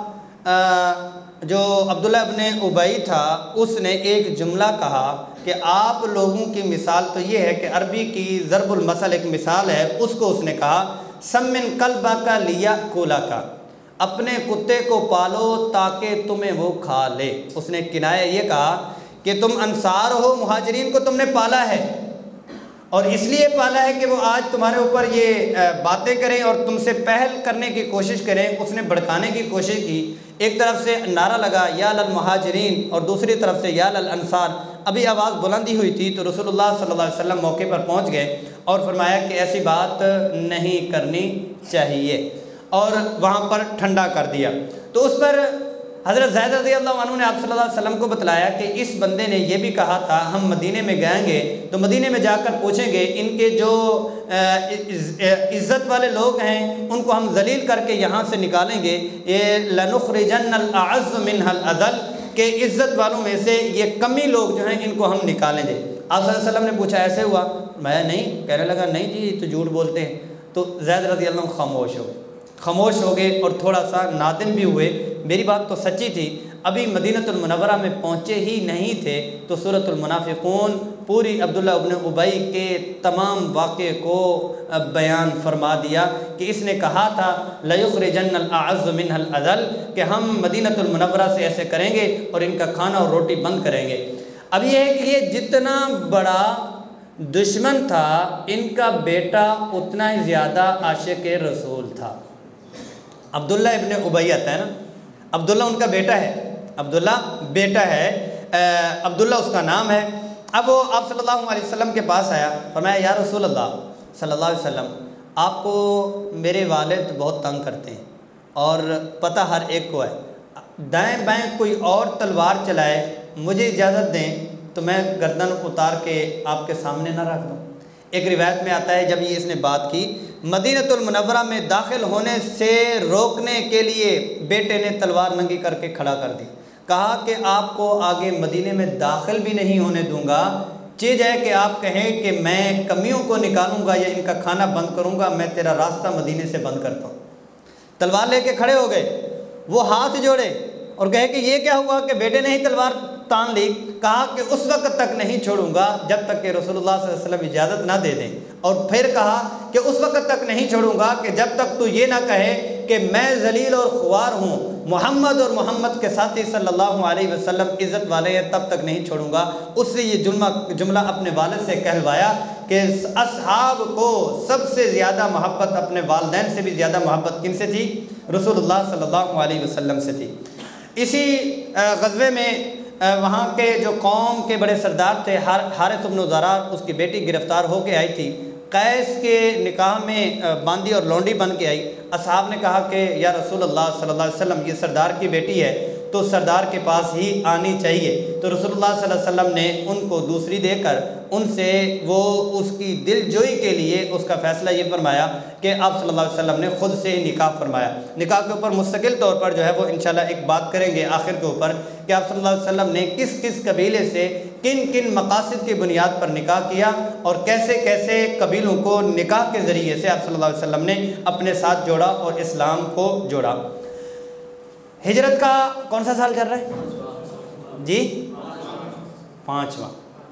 A: جو عبداللہ ابن ابی تھا اس نے ایک جملہ کہا کہ آپ لوگوں کی مثال تو یہ ہے کہ عربی کی ضرب المثل ایک مثال ہے، اس کو اس نے کہا سمن کلبا کا لیا کولا کا، اپنے کتے کو پالو تاکہ تمہیں وہ کھا لے۔ اس نے کنایہ یہ کہا کہ تم انصار ہو، مہاجرین کو تم نے پالا ہے اور اس لیے پالا ہے کہ وہ آج تمہارے اوپر یہ باتیں کریں اور تم سے پہل کرنے کی کوشش کریں۔ اس نے بھڑکانے کی کوشش کی، ایک طرف سے نعرہ لگا یا للمہاجرین اور دوسری طرف سے یا للانصار۔ ابھی آواز بلندی ہوئی تھی تو رسول اللہ صلی اللہ علیہ وسلم موقع پر پہنچ گئے اور فرمایا کہ ایسی بات نہیں کرنی چاہیے، اور وہاں پر ٹھنڈا کر دیا۔ تو اس پر حضرت زید رضی اللہ عنہ نے آپ صلی اللہ علیہ وسلم کو بتلایا کہ اس بندے نے یہ بھی کہا تھا ہم مدینے میں گائیں گے تو مدینے میں جا کر پوچھیں گے ان کے جو عزت والے لوگ ہیں ان کو ہم ذلیل کر کے یہاں سے نکالیں گے، یہ لَنُخْرِجَنَّ الْأَعَزُّ مِنْهَا الْأَذَلَّ، کہ عزت والوں میں سے یہ کمی لوگ جو ہیں ان کو ہم نکالیں گے۔ آپ صلی اللہ علیہ وسلم نے پوچھا ایسے ہوا؟ میں نہیں، کہنے لگا نہیں جی تو جھوٹ بولتے ہیں۔ تو زید رضی اللہ عنہ خاموش ہو گئے خاموش ہو گئے اور تھوڑا سا نادم بھی ہوئے، میری بات تو سچی تھی، ابھی مدینہ المنورہ میں پہنچے ہی نہیں تھے تو سورۃ المنافقون پوری عبداللہ ابن ابی کے تمام واقعے کو بیان فرما دیا کہ اس نے کہا تھا لَيُخْرِجَنَّ الْأَعَزُّ مِنْهَا الْأَذَلَّ، کہ ہم مدینہ المنورہ سے ایسے کریں گے اور ان کا کھانا اور روٹی بند کریں گے۔ اب یہ ہے کہ یہ جتنا بڑا دشمن تھا ان کا بیٹا اتنا ہی زیادہ عاشق رسول تھا۔ عبداللہ ابن ابی ہے نا، عبداللہ ان کا بیٹا ہے، عبداللہ بیٹا ہے، عبداللہ اس کا نام ہے۔ اب وہ آپ صلی اللہ علیہ وسلم کے پاس آیا، فرمایا یا رسول اللہ صلی اللہ علیہ وسلم آپ کو میرے والد بہت تنگ کرتے ہیں اور پتہ ہر ایک کو ہے، دائیں بائیں کوئی اور تلوار چلائے مجھے اجازت دیں تو میں گردن اتار کے آپ کے سامنے نہ رکھ دوں۔ ایک روایت میں آتا ہے جب یہ اس نے بات کی مدینہ المنورہ میں داخل ہونے سے روکنے کے لیے بیٹے نے تلوار ننگی کر کے کھڑا کر دی، کہا کہ آپ کو آگے مدینے میں داخل بھی نہیں ہونے دوں گا، چیز ہے کہ آپ کہیں کہ میں کمیوں کو نکالوں گا یا ان کا کھانا بند کروں گا، میں تیرا راستہ مدینے سے بند کرتا ہوں۔ تلوار لے کے کھڑے ہو گئے، وہ ہاتھ جوڑے اور کہے کہ یہ کیا ہوا کہ بیٹے نے ہی تلوار تان لی، کہا کہ اس وقت تک نہیں چھوڑوں گا جب تک کہ رسول اللہ صلی اللہ علیہ وسلم اجازت نہ دے دیں، اور پھر کہا کہ اس وقت تک نہیں چھوڑوں گا کہ جب تک تو یہ نہ کہے کہ میں ذلیل اور خوار ہوں، محمد اور محمد کے ساتھی صلی اللہ علیہ وسلم عزت والے ہیں، تب تک نہیں چھوڑوں گا۔ اس سے یہ جملہ جملہ اپنے والد سے کہلوایا کہ اصحاب کو سب سے زیادہ محبت اپنے والدین سے بھی زیادہ محبت کن سے تھی؟ رسول اللہ صلی اللہ علیہ وسلم سے تھی۔ اسی غزوے میں وہاں کے جو قوم کے بڑے سردار تھے حارث بن زرار، اس کی بیٹی گرفتار ہو کے آئی تھی، قیس کے نکاح میں باندی اور لونڈی بن کے آئی۔ اصحاب نے کہا کہ یا رسول اللہ صلی اللہ علیہ وسلم یہ سردار کی بیٹی ہے تو سردار کے پاس ہی آنی چاہیے، تو رسول اللہ صلی اللہ علیہ وسلم نے ان کو دوسری دے کر ان سے وہ اس کی دل جوئی کے لیے اس کا فیصلہ یہ فرمایا کہ آپ صلی اللہ علیہ وسلم نے خود سے نکاح فرمایا۔ نکاح کے اوپر مستقل طور پر جو ہے وہ انشاءاللہ ایک بات کریں گے آخر کے اوپر کہ آپ صلی اللہ علیہ وسلم نے کس کس قبیلے سے کن کن مقاصد کی بنیاد پر نکاح کیا اور کیسے کیسے قبیلوں کو نکاح کے ذریعے سے آپ صلی اللہ علیہ وسلم نے اپنے ساتھ جوڑا اور اسلام کو جوڑا۔ ہجرت کا کون سا سال چل رہا ہے جی؟ پانچواں۔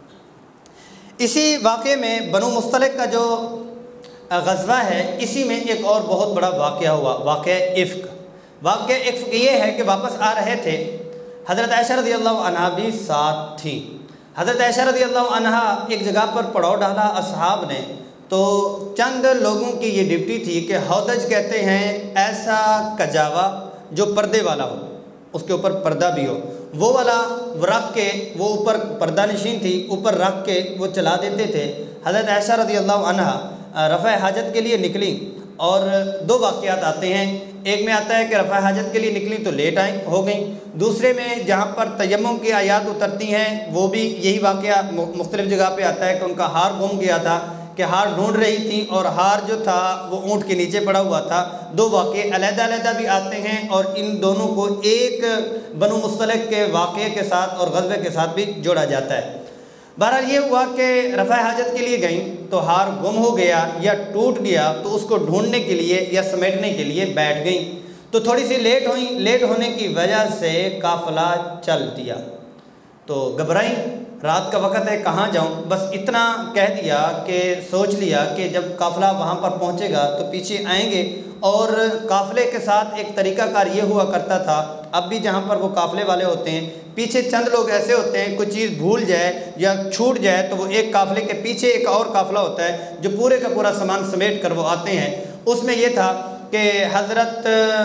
A: اسی واقعے میں بنو مصطلق کا جو غزوہ ہے اسی میں ایک اور بہت بڑا واقعہ ہوا، واقعہ افک۔ واقعہ افک یہ ہے کہ واپس آ رہے تھے، حضرت عائشہ رضی اللہ عنہا بھی ساتھ تھی۔ حضرت عائشہ رضی اللہ عنہا ایک جگہ پر پڑاؤ ڈالا اصحاب نے، تو چند لوگوں کی یہ ڈیوٹی تھی کہ ہودج کہتے ہیں ایسا کجاوا جو پردے والا ہو، اس کے اوپر پردہ بھی ہو، وہ والا رکھ کے وہ اوپر پردہ نشین تھی، اوپر رکھ کے وہ چلا دیتے تھے۔ حضرت عائشہ رضی اللہ عنہا رفع حاجت کے لیے نکلی اور دو واقعات آتے ہیں، ایک میں آتا ہے کہ رفع حاجت کے لیے نکلی تو لیٹ آئیں ہو گئیں، دوسرے میں جہاں پر تیمم کی آیات اترتی ہیں وہ بھی یہی واقعہ مختلف جگہ پہ آتا ہے کہ ان کا ہار گم گیا تھا، کہ ہار ڈھونڈ رہی تھیں اور ہار جو تھا وہ اونٹ کے نیچے پڑا ہوا تھا۔ دو واقعے علیحدہ علیحدہ بھی آتے ہیں اور ان دونوں کو ایک بنو مصطلق کے واقعے کے ساتھ اور غزوے کے ساتھ بھی جوڑا جاتا ہے۔ بہرحال یہ ہوا کہ رفع حاجت کے لیے گئیں تو ہار گم ہو گیا یا ٹوٹ گیا، تو اس کو ڈھونڈنے کے لیے یا سمیٹنے کے لیے بیٹھ گئیں، تو تھوڑی سی لیٹ ہوئیں، لیٹ ہونے کی وجہ سے قافلہ چل دیا، تو گھبرائیں، رات کا وقت ہے کہاں جاؤں، بس اتنا کہہ دیا کہ سوچ لیا کہ جب قافلہ وہاں پر پہنچے گا تو پیچھے آئیں گے، اور قافلے کے ساتھ ایک طریقہ کار یہ ہوا کرتا تھا، اب بھی جہاں پر وہ قافلے والے ہوتے ہیں پیچھے چند لوگ ایسے ہوتے ہیں کوئی چیز بھول جائے یا چھوٹ جائے تو وہ ایک قافلے کے پیچھے ایک اور قافلہ ہوتا ہے جو پورے کا پورا سامان سمیٹ کر وہ آتے ہیں۔ اس میں یہ تھا کہ حضرت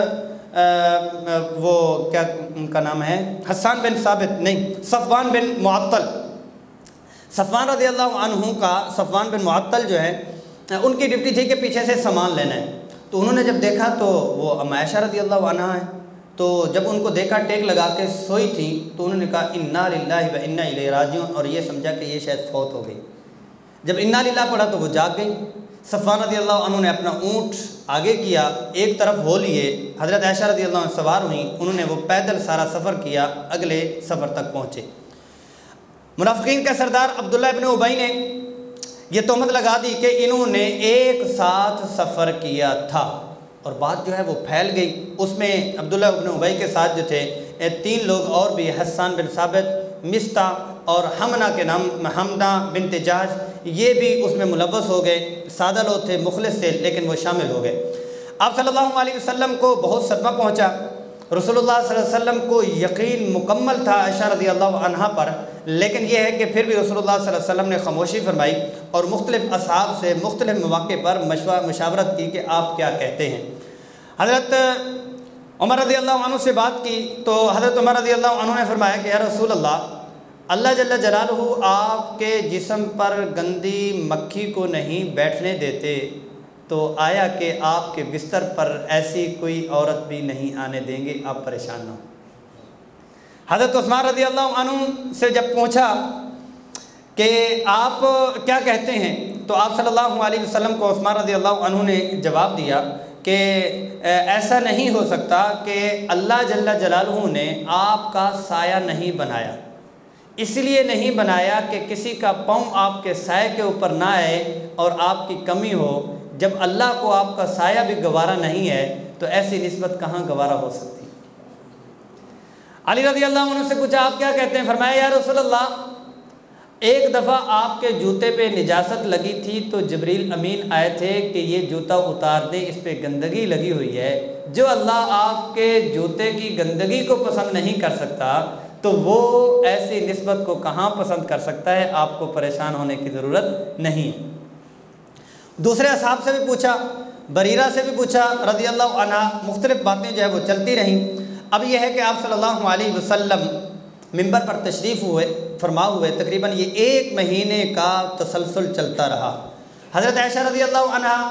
A: وہ کیا ان کا نام ہے حسان بن ثابت نہیں صفوان بن معطل، صفوان رضی اللہ عنہ کا صفوان بن معطل جو ہے ان کی ڈیوٹی تھی کہ پیچھے سے سامان لینا ہے۔ تو انہوں نے جب دیکھا تو وہ ام عائشہ رضی اللہ عنہ ہے، تو جب ان کو دیکھا ٹیک لگا کے سوئی تھی تو انہوں نے کہا انا للہ و انا الیہ راجعون، اور یہ سمجھا کہ یہ شاید فوت ہو گئی۔ جب انا للہ پڑھا تو وہ جاگ گئی۔ صفوان رضی اللہ عنہ نے اپنا اونٹ آگے کیا، ایک طرف ہو لیے، حضرت عائشہ رضی اللہ عنہ سوار ہوئیں، انہوں نے وہ پیدل سارا سفر کیا، اگلے سفر تک پہنچے۔ منافقین کا سردار عبداللہ ابن ابی نے یہ تہمت لگا دی کہ انہوں نے ایک ساتھ سفر کیا تھا، اور بات جو ہے وہ پھیل گئی۔ اس میں عبداللہ ابن ابی کے ساتھ جو تھے تین لوگ اور بھی، حسان بن ثابت، مستہ اور حمنہ کے نام حمدہ بنت جہش، یہ بھی اس میں ملوث ہو گئے۔ سادہ لوگ تھے، مخلص تھے، لیکن وہ شامل ہو گئے۔ آپ صلی اللہ علیہ وسلم کو بہت صدمہ پہنچا۔ رسول اللہ صلی اللہ علیہ وسلم کو یقین مکمل تھا عائشہ رضی اللہ عنہا پر، لیکن یہ ہے کہ پھر بھی رسول اللہ صلی اللہ علیہ وسلم نے خاموشی فرمائی اور مختلف اصحاب سے مختلف مواقع پر مشاورت کی کہ آپ کیا کہتے ہیں۔ حضرت عمر رضی اللہ عنہ سے بات کی تو حضرت عمر رضی اللہ عنہ نے فرمایا کہ یا رسول اللہ، اللہ جل جلالہ آپ کے جسم پر گندی مکھی کو نہیں بیٹھنے دیتے، تو آیا کہ آپ کے بستر پر ایسی کوئی عورت بھی نہیں آنے دیں گے، آپ پریشان نہ ہوں۔ حضرت عثمان رضی اللہ عنہ سے جب پوچھا کہ آپ کیا کہتے ہیں تو آپ صلی اللہ علیہ وسلم کو عثمان رضی اللہ عنہ نے جواب دیا کہ ایسا نہیں ہو سکتا کہ اللہ جل جلالہ نے آپ کا سایہ نہیں بنایا، اس لیے نہیں بنایا کہ کسی کا پاؤں آپ کے سائے کے اوپر نہ آئے اور آپ کی کمی ہو۔ جب اللہ کو آپ کا سایہ بھی گوارا نہیں ہے تو ایسی نسبت کہاں گوارا ہو سکتی۔ علی رضی اللہ عنہ سے پوچھا آپ کیا کہتے ہیں، فرمایا یا رسول اللہ، ایک دفعہ آپ کے جوتے پہ نجاست لگی تھی تو جبریل امین آئے تھے کہ یہ جوتا اتار دے، اس پہ گندگی لگی ہوئی ہے۔ جو اللہ آپ کے جوتے کی گندگی کو پسند نہیں کر سکتا تو وہ ایسی نسبت کو کہاں پسند کر سکتا ہے، آپ کو پریشان ہونے کی ضرورت نہیں ہے۔ دوسرے اصحاب سے بھی پوچھا، بریرہ سے بھی پوچھا رضی اللہ عنہ، مختلف باتیں جو ہے وہ چلتی رہیں۔ اب یہ ہے کہ آپ صلی اللہ علیہ وسلم منبر پر تشریف ہوئے فرما ہوئے، تقریباً یہ ایک مہینے کا تسلسل چلتا رہا۔ حضرت عائشہ رضی اللہ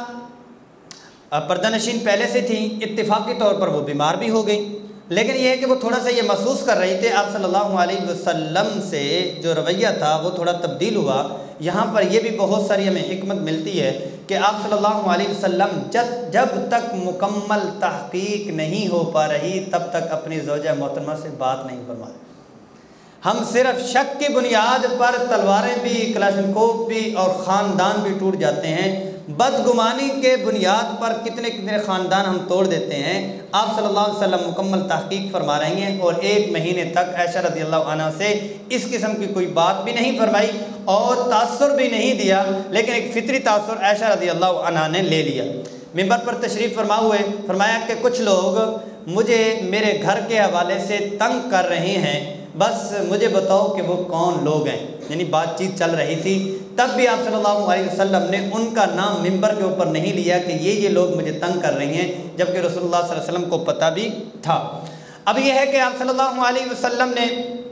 A: عنہ پردہ نشین پہلے سے تھیں، اتفاقی طور پر وہ بیمار بھی ہو گئیں، لیکن یہ ہے کہ وہ تھوڑا سا یہ محسوس کر رہی تھے آپ صلی اللہ علیہ وسلم سے جو رویہ تھا وہ تھوڑا تبدیل ہوا۔ یہاں پر یہ بھی بہت ساری ہمیں حکمت ملتی ہے کہ آپ صلی اللہ علیہ وسلم جب جب تک مکمل تحقیق نہیں ہو پا رہی تب تک اپنی زوجہ محترمہ سے بات نہیں فرما رہے۔ ہم صرف شک کی بنیاد پر تلواریں بھی، کلاشنکوف بھی اور خاندان بھی ٹوٹ جاتے ہیں، بدگمانی کے بنیاد پر کتنے کتنے خاندان ہم توڑ دیتے ہیں۔ آپ صلی اللہ علیہ وسلم مکمل تحقیق فرما رہی ہیں اور ایک مہینے تک عائشہ رضی اللہ عنہ سے اس قسم کی کوئی بات بھی نہیں فرمائی اور تاثر بھی نہیں دیا، لیکن ایک فطری تاثر عائشہ رضی اللہ عنہ نے لے لیا۔ منبر پر تشریف فرما ہوئے فرمایا کہ کچھ لوگ مجھے میرے گھر کے حوالے سے تنگ کر رہے ہیں، بس مجھے بتاؤ کہ وہ کون لوگ ہیں۔ یعنی بات چیت چل رہی تھی، تب بھی آپ صلی اللہ علیہ وسلم نے ان کا نام منبر کے اوپر نہیں لیا کہ یہ یہ لوگ مجھے تنگ کر رہے ہیں، جبکہ رسول اللہ صلی اللہ علیہ وسلم کو پتہ بھی تھا۔ اب یہ ہے کہ آپ صلی اللہ علیہ وسلم نے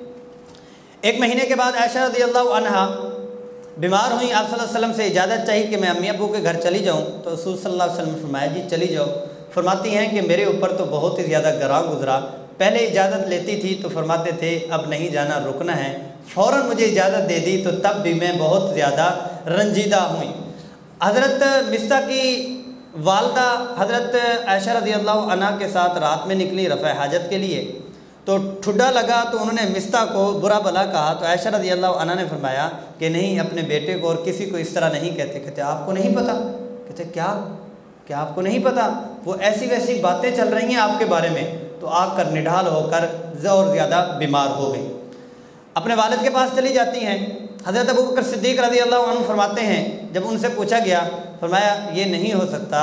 A: ایک مہینے کے بعد عائشہ رضی اللہ عنہا بیمار ہوئیں، آپ صلی اللہ علیہ وسلم سے اجازت چاہی کہ میں امی ابو کے گھر چلی جاؤں، تو رسول صلی اللہ علیہ وسلم نے فرمایا جی چلی جاؤ۔ فرماتی ہیں کہ میرے اوپر تو بہت ہی زیادہ گراں گزرا، پہلے اجازت لیتی تھی تو فرماتے تھے اب نہیں جانا، رکنا ہے، فوراً مجھے اجازت دے دی تو تب بھی میں بہت زیادہ رنجیدہ ہوئی۔ حضرت مستہ کی والدہ حضرت عائشہ رضی اللہ عنہ کے ساتھ رات میں نکلی رفع حاجت کے لیے، تو ٹھڈا لگا تو انہوں نے مستہ کو برا بھلا کہا، تو عائشہ رضی اللہ عنہ نے فرمایا کہ نہیں، اپنے بیٹے کو اور کسی کو اس طرح نہیں کہتے۔ کہتے آپ کو نہیں پتہ؟ کہتے کیا کیا آپ کو نہیں پتہ؟ وہ ایسی ویسی باتیں چل رہی ہیں آپ کے بارے میں، تو آ کر نڈھال ہو کر اور زیادہ بیمار ہو گئی۔ اپنے والد کے پاس چلی جاتی ہیں۔ حضرت ابوبکر صدیق رضی اللہ عنہ فرماتے ہیں جب ان سے پوچھا گیا، فرمایا یہ نہیں ہو سکتا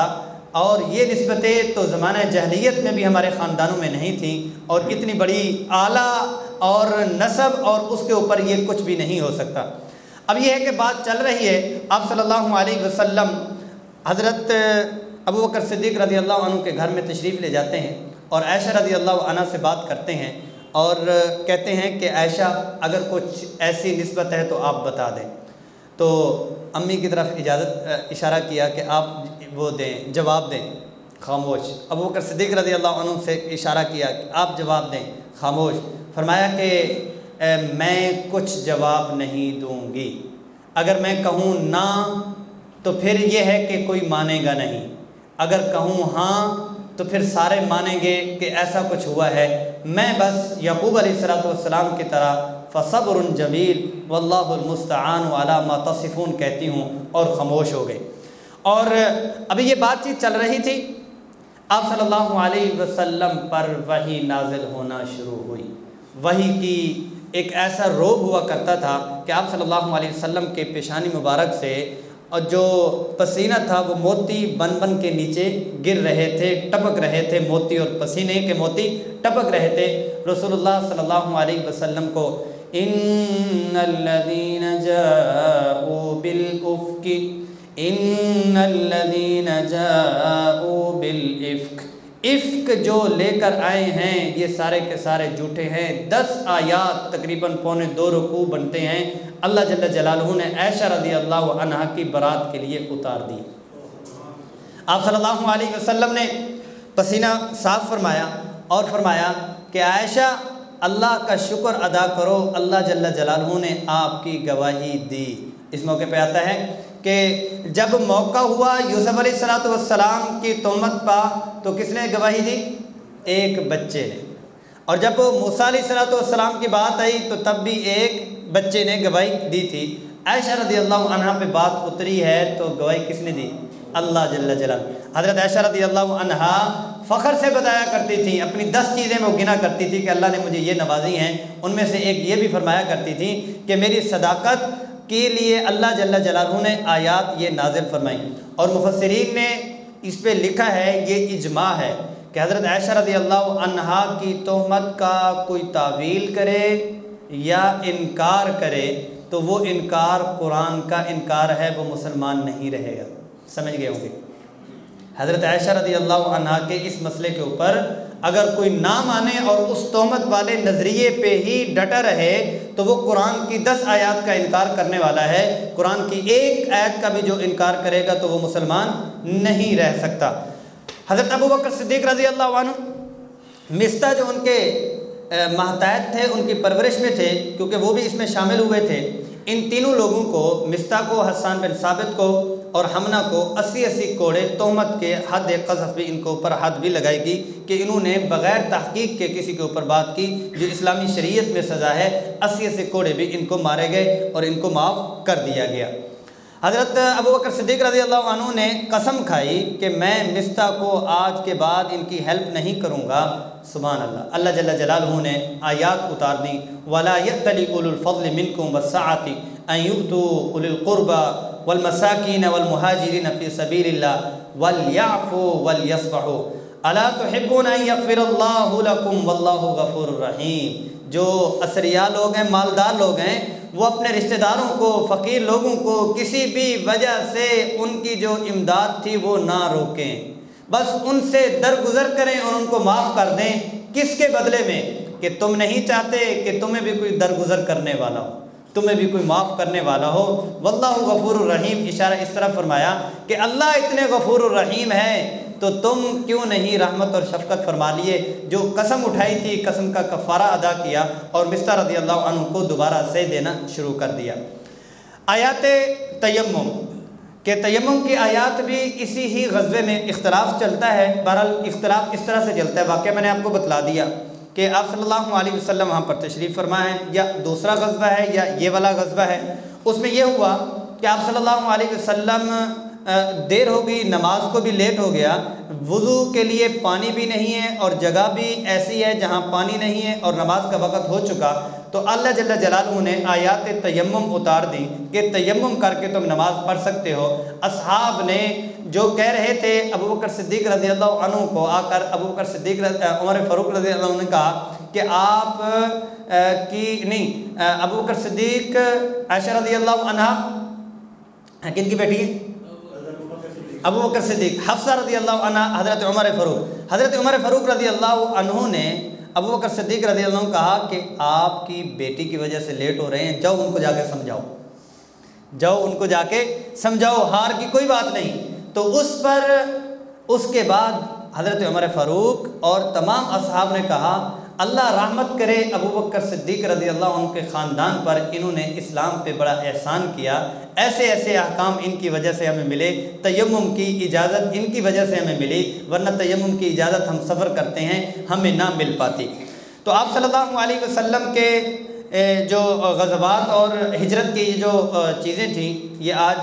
A: اور یہ نسبتیں تو زمانہ جاہلیت میں بھی ہمارے خاندانوں میں نہیں تھیں، اور اتنی بڑی اعلیٰ اور نسب اور اس کے اوپر یہ کچھ بھی نہیں ہو سکتا۔ اب یہ ہے کہ بات چل رہی ہے، آپ صلی اللہ علیہ وسلم حضرت ابو بکر صدیق رضی اللہ عنہ کے گھر میں تشریف لے جاتے ہیں اور عائشہ رضی اللہ عنہ سے بات کرتے ہیں اور کہتے ہیں کہ عائشہ اگر کچھ ایسی نسبت ہے تو آپ بتا دیں۔ تو امی کی طرف اجازت اشارہ کیا کہ آپ وہ دیں، جواب دیں، خاموش۔ ابو بکر صدیق رضی اللہ عنہ سے اشارہ کیا کہ آپ جواب دیں، خاموش۔ فرمایا کہ میں کچھ جواب نہیں دوں گی، اگر میں کہوں نہ تو پھر یہ ہے کہ کوئی مانے گا نہیں، اگر کہوں ہاں تو پھر سارے مانیں گے کہ ایسا کچھ ہوا ہے۔ میں بس یعقوب علیہ الصلوۃ والسلام کی طرح فصبر جمیل واللہ المستعان علی ما تصفون کہتی ہوں، اور خاموش ہو گئے۔ اور ابھی یہ بات چیت چل رہی تھی، آپ صلی اللہ علیہ وسلم پر وحی نازل ہونا شروع ہوئی۔ وحی کی ایک ایسا روب ہوا کرتا تھا کہ آپ صلی اللہ علیہ وسلم کے پیشانی مبارک سے اور جو پسینہ تھا وہ موتی بن بن کے نیچے گر رہے تھے، ٹپک رہے تھے، موتی اور پسینے کے موتی ٹپک رہے تھے۔ رسول اللہ صلی اللہ علیہ وسلم کو ان الذین جاءوا بالافک ان الذین جاءوا بالافک، افک جو لے کر آئے ہیں یہ سارے کے سارے جھوٹے ہیں۔ دس آیات تقریباً پونے دو رکوع بنتے ہیں، اللہ جل جلالہ نے عائشہ رضی اللہ عنہا کی برات کے لیے اتار دی۔ آپ صلی اللہ علیہ وسلم نے پسینہ صاف فرمایا اور فرمایا کہ عائشہ اللہ کا شکر ادا کرو، اللہ جل جلالہ نے آپ کی گواہی دی۔ اس موقع پہ آتا ہے کہ جب موقع ہوا یوسف علیہ الصلوۃ والسلام کی تہمت پا تو کس نے گواہی دی؟ ایک بچے نے۔ اور جب موسیٰ علیہ الصلوۃ والسلام کی بات آئی تو تب بھی ایک بچے نے گواہی دی تھی۔ عائشہ رضی اللہ عنہا پہ بات اتری ہے تو گواہی کس نے دی؟ اللہ جل جلالہ۔ حضرت عائشہ رضی اللہ عنہا فخر سے بتایا کرتی تھی، اپنی دس چیزیں وہ گنا کرتی تھی کہ اللہ نے مجھے یہ نوازی ہیں، ان میں سے ایک یہ بھی فرمایا کرتی تھی کہ میری صداقت کے لیے اللہ جل جلالہ نے آیات یہ نازل فرمائی۔ اور مفسرین نے اس پہ لکھا ہے، یہ اجماع ہے کہ حضرت عائشہ رضی اللہ عنہا کی تہمت کا کوئی تعویل کرے یا انکار کرے تو وہ انکار قرآن کا انکار ہے، وہ مسلمان نہیں رہے گا۔ سمجھ گئے ہوں گے؟ حضرت عائشہ رضی اللہ عنہا کے اس مسئلے کے اوپر اگر کوئی نہ مانے اور اس تہمت والے نظریے پہ ہی ڈٹا رہے تو وہ قرآن کی دس آیات کا انکار کرنے والا ہے، قرآن کی ایک آیت کا بھی جو انکار کرے گا تو وہ مسلمان نہیں رہ سکتا۔ حضرت ابو بکر صدیق رضی اللہ عنہ مستہ جو ان کے ماتحت تھے، ان کی پرورش میں تھے، کیونکہ وہ بھی اس میں شامل ہوئے تھے، ان تینوں لوگوں کو، مستہ کو، حسان بن ثابت کو اور حمنہ کو اسی اسی کوڑے تہمت کے حد قذف بھی ان کے اوپر حد بھی لگائی گئی کہ انہوں نے بغیر تحقیق کے کسی کے اوپر بات کی جو اسلامی شریعت میں سزا ہے، اسی اسی کوڑے بھی ان کو مارے گئے اور ان کو معاف کر دیا گیا۔ حضرت ابو بکر صدیق رضی اللہ عنہ نے قسم کھائی کہ میں مستہ کو آج کے بعد ان کی ہیلپ نہیں کروں گا۔ سبحان اللہ۔ اللہ جل جلالہ نے آیات اتار دی، وَلَا يَأْتَلِ أُولُو الْفَضْلِ مِنْكُمْ وَالسَّعَةِ أَنْ يُؤْتُوا أُولِي الْقُرْبَى وَالْمَسَاكِينَ وَالْمُهَاجِرِينَ فِي سَبِيلِ اللَّهِ وَلْيَعْفُوا وَلْيَصْفَحُوا أَلَا تُحِبُّونَ أَنْ يَغْفِرَ اللَّهُ لَكُمْ وَاللَّهُ غَفُورٌ رَحِيمٌ۔ جو اثریا لوگ ہیں، مالدار لوگ ہیں، وہ اپنے رشتہ داروں کو، فقیر لوگوں کو کسی بھی وجہ سے ان کی جو امداد تھی وہ نہ روکیں، بس ان سے درگزر کریں اور ان کو معاف کر دیں۔ کس کے بدلے میں؟ کہ تم نہیں چاہتے کہ تمہیں بھی کوئی درگزر کرنے والا ہو، تمہیں بھی کوئی معاف کرنے والا ہو۔ واللہ غفور الرحیم، اشارہ اس طرح فرمایا کہ اللہ اتنے غفور الرحیم ہے تو تم کیوں نہیں رحمت اور شفقت فرما لیے؟ جو قسم اٹھائی تھی قسم کا کفارہ ادا کیا اور مستہ رضی اللہ عنہ کو دوبارہ سے دینا شروع کر دیا۔ آیات تیمم کہ تیمم کی آیات بھی اسی ہی غزوے میں اختلاف چلتا ہے۔ بہرحال اختلاف اس طرح سے چلتا ہے، واقعہ میں نے آپ کو بتلا دیا کہ آپ صلی اللہ علیہ وسلم وہاں پر تشریف فرما ہے، یا دوسرا غزوہ ہے یا یہ والا غزوہ ہے۔ اس میں یہ ہوا کہ آپ صلی اللہ علیہ وسلم دیر ہو گئی، نماز کو بھی لیٹ ہو گیا، وضو کے لیے پانی بھی نہیں ہے اور جگہ بھی ایسی ہے جہاں پانی نہیں ہے اور نماز کا وقت ہو چکا، تو اللہ جل جلالہ نے آیات تیمم اتار دی کہ تیمم کر کے تم نماز پڑھ سکتے ہو۔ اصحاب نے جو کہہ رہے تھے ابو بکر صدیق رضی اللہ عنہ کو آ کر ابو بکر صدیق عمر فاروق رضی اللہ عنہ نے کہا کہ آپ کی نہیں ابو بکر صدیق عائشہ رضی اللہ عنہ کن کی بیٹی ہے؟ ابو بکر صدیق، حفصہ رضی اللہ عنہ حضرت عمر فاروق حضرت عمر فاروق رضی اللہ عنہ نے ابو بکر صدیق رضی اللہ عنہ کہا کہ آپ کی بیٹی کی وجہ سے لیٹ ہو رہے ہیں، جاؤ ان کو جا کے سمجھاؤ جاؤ ان کو جا کے سمجھاؤ ہار کی کوئی بات نہیں۔ تو اس پر اس کے بعد حضرت عمر فاروق اور تمام اصحاب نے کہا اللہ رحمت کرے ابو بکر صدیق رضی اللہ عنہ کے خاندان پر، انہوں نے اسلام پہ بڑا احسان کیا، ایسے ایسے احکام ان کی وجہ سے ہمیں ملے، تیمم کی اجازت ان کی وجہ سے ہمیں ملی، ورنہ تیمم کی اجازت ہم سفر کرتے ہیں ہمیں نہ مل پاتی۔ تو آپ صلی اللہ علیہ وسلم کے جو غزوات اور ہجرت کی جو چیزیں تھیں، یہ آج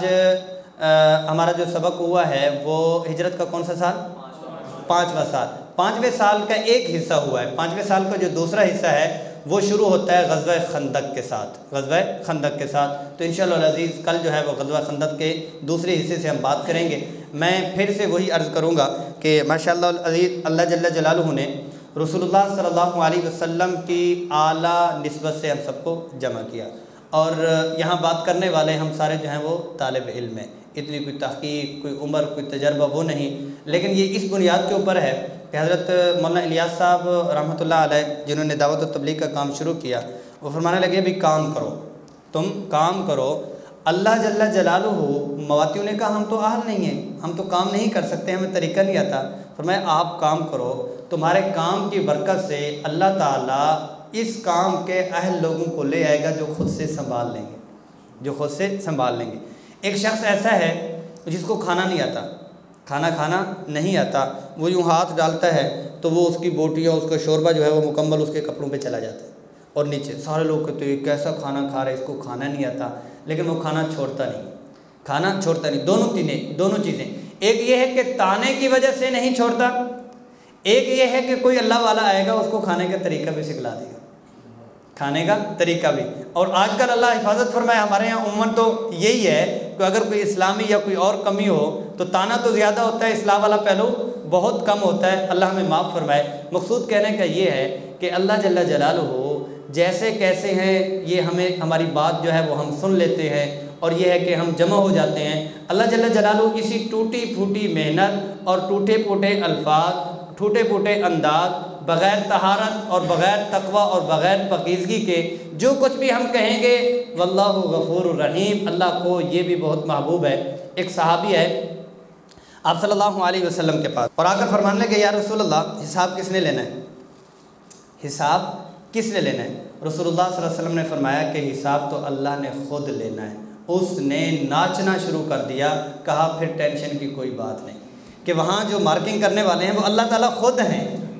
A: ہمارا جو سبق ہوا ہے وہ ہجرت کا کون سا سال؟ پانچواں سال۔ پانچویں سال کا ایک حصہ ہوا ہے، پانچویں سال کا جو دوسرا حصہ ہے وہ شروع ہوتا ہے غزوہ خندق کے ساتھ غزوہ خندق کے ساتھ تو انشاءاللہ العزیز کل جو ہے وہ غزوہ خندق کے دوسرے حصے سے ہم بات کریں گے۔ میں پھر سے وہی عرض کروں گا کہ ماشاءاللہ العزیز اللہ جل جلالہ نے رسول اللہ صلی اللہ علیہ وسلم کی اعلیٰ نسبت سے ہم سب کو جمع کیا، اور یہاں بات کرنے والے ہم سارے جو ہیں وہ طالب علم ہیں، اتنی کوئی تحقیق، کوئی عمر، کوئی تجربہ وہ نہیں، لیکن یہ اس بنیاد کے اوپر ہے کہ حضرت مولانا الیاس صاحب رحمۃ اللہ علیہ جنہوں نے دعوت و تبلیغ کا کام شروع کیا، وہ فرمانے لگے بھی کام کرو، تم کام کرو۔ اللہ جل جلالہ مواطیوں نے کہا ہم تو اہل نہیں ہیں، ہم تو کام نہیں کر سکتے، ہمیں طریقہ نہیں آتا، فرمایا آپ کام کرو، تمہارے کام کی برکت سے اللہ تعالیٰ اس کام کے اہل لوگوں کو لے آئے گا جو خود سے سنبھال لیں گے جو خود سے سنبھال لیں گے۔ ایک شخص ایسا ہے جس کو کھانا نہیں آتا، کھانا کھانا نہیں آتا، وہ یوں ہاتھ ڈالتا ہے تو وہ اس کی بوٹیاں، اس کا شوربہ جو ہے وہ مکمل اس کے کپڑوں پہ چلا جاتا ہے، اور نیچے سارے لوگ کہتے ہیں کیسا کھانا کھا رہا ہے، اس کو کھانا نہیں آتا، لیکن وہ کھانا چھوڑتا نہیں کھانا چھوڑتا نہیں دونوں تینیں دونوں چیزیں، ایک یہ ہے کہ تانے کی وجہ سے نہیں چھوڑتا، ایک یہ ہے کہ کوئی اللہ والا آئے گا اس کو کھانے کا طریقہ بھی سکھلا دے گا، کھانے کا طریقہ بھی۔ اور آج کل اللہ حفاظت فرمائے ہمارے یہاں عموماً تو یہی ہے کہ اگر کوئی اسلامی یا کوئی اور کمی ہو تو تانا تو زیادہ ہوتا ہے، اصلاح والا پہلو بہت کم ہوتا ہے، اللہ ہمیں معاف فرمائے۔ مقصود کہنے کا یہ ہے کہ اللہ جل جلالہ جیسے کیسے ہیں یہ ہمیں ہماری بات جو ہے وہ ہم سن لیتے ہیں، اور یہ ہے کہ ہم جمع ہو جاتے ہیں۔ اللہ جل جلالہ اسی ٹوٹی پھوٹی محنت اور ٹوٹے پھوٹے الفاظ، ٹوٹے پھوٹے انداز، بغیر طہارت اور بغیر تقوی اور بغیر پاکیزگی کے جو کچھ بھی ہم کہیں گے واللہ غفور الرحیم، اللہ کو یہ بھی بہت محبوب ہے۔ ایک صحابی ہے آپ صلی اللہ علیہ وسلم کے پاس، اور آ کر فرمانے لگے یا رسول اللہ حساب کس نے لینا ہے حساب کس نے لینا ہے رسول اللہ صلی اللہ علیہ وسلم نے فرمایا کہ حساب تو اللہ نے خود لینا ہے۔ اس نے ناچنا شروع کر دیا، کہا پھر ٹینشن کی کوئی بات نہیں، کہ وہاں جو مارکنگ کرنے والے ہیں وہ اللہ تعالیٰ خود ہیں،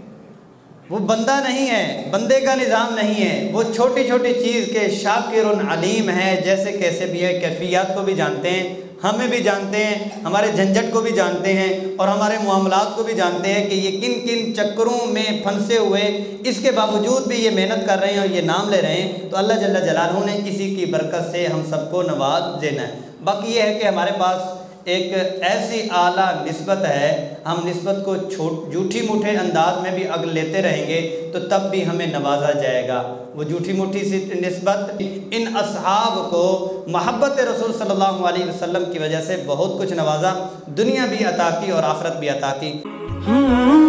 A: وہ بندہ نہیں ہے، بندے کا نظام نہیں ہے، وہ چھوٹی چھوٹی چیز کے شاکر علیم ہے، جیسے کیسے بھی ہے، کیفیات کو بھی جانتے ہیں، ہمیں بھی جانتے ہیں، ہمارے جھنجھٹ کو بھی جانتے ہیں، اور ہمارے معاملات کو بھی جانتے ہیں کہ یہ کن کن چکروں میں پھنسے ہوئے اس کے باوجود بھی یہ محنت کر رہے ہیں اور یہ نام لے رہے ہیں، تو اللہ جل جلالہ نے اسی کی برکت سے ہم سب کو نواز دینا ہے۔ باقی یہ ہے کہ ہمارے پاس ایک ایسی اعلیٰ نسبت ہے، ہم نسبت کو چھوٹ جھوٹی موٹے انداز میں بھی اگر لیتے رہیں گے تو تب بھی ہمیں نوازا جائے گا۔ وہ جھوٹی موٹی سی نسبت ان اصحاب کو محبت رسول صلی اللہ علیہ وسلم کی وجہ سے بہت کچھ نوازا، دنیا بھی عطا کی اور آخرت بھی عطا کی۔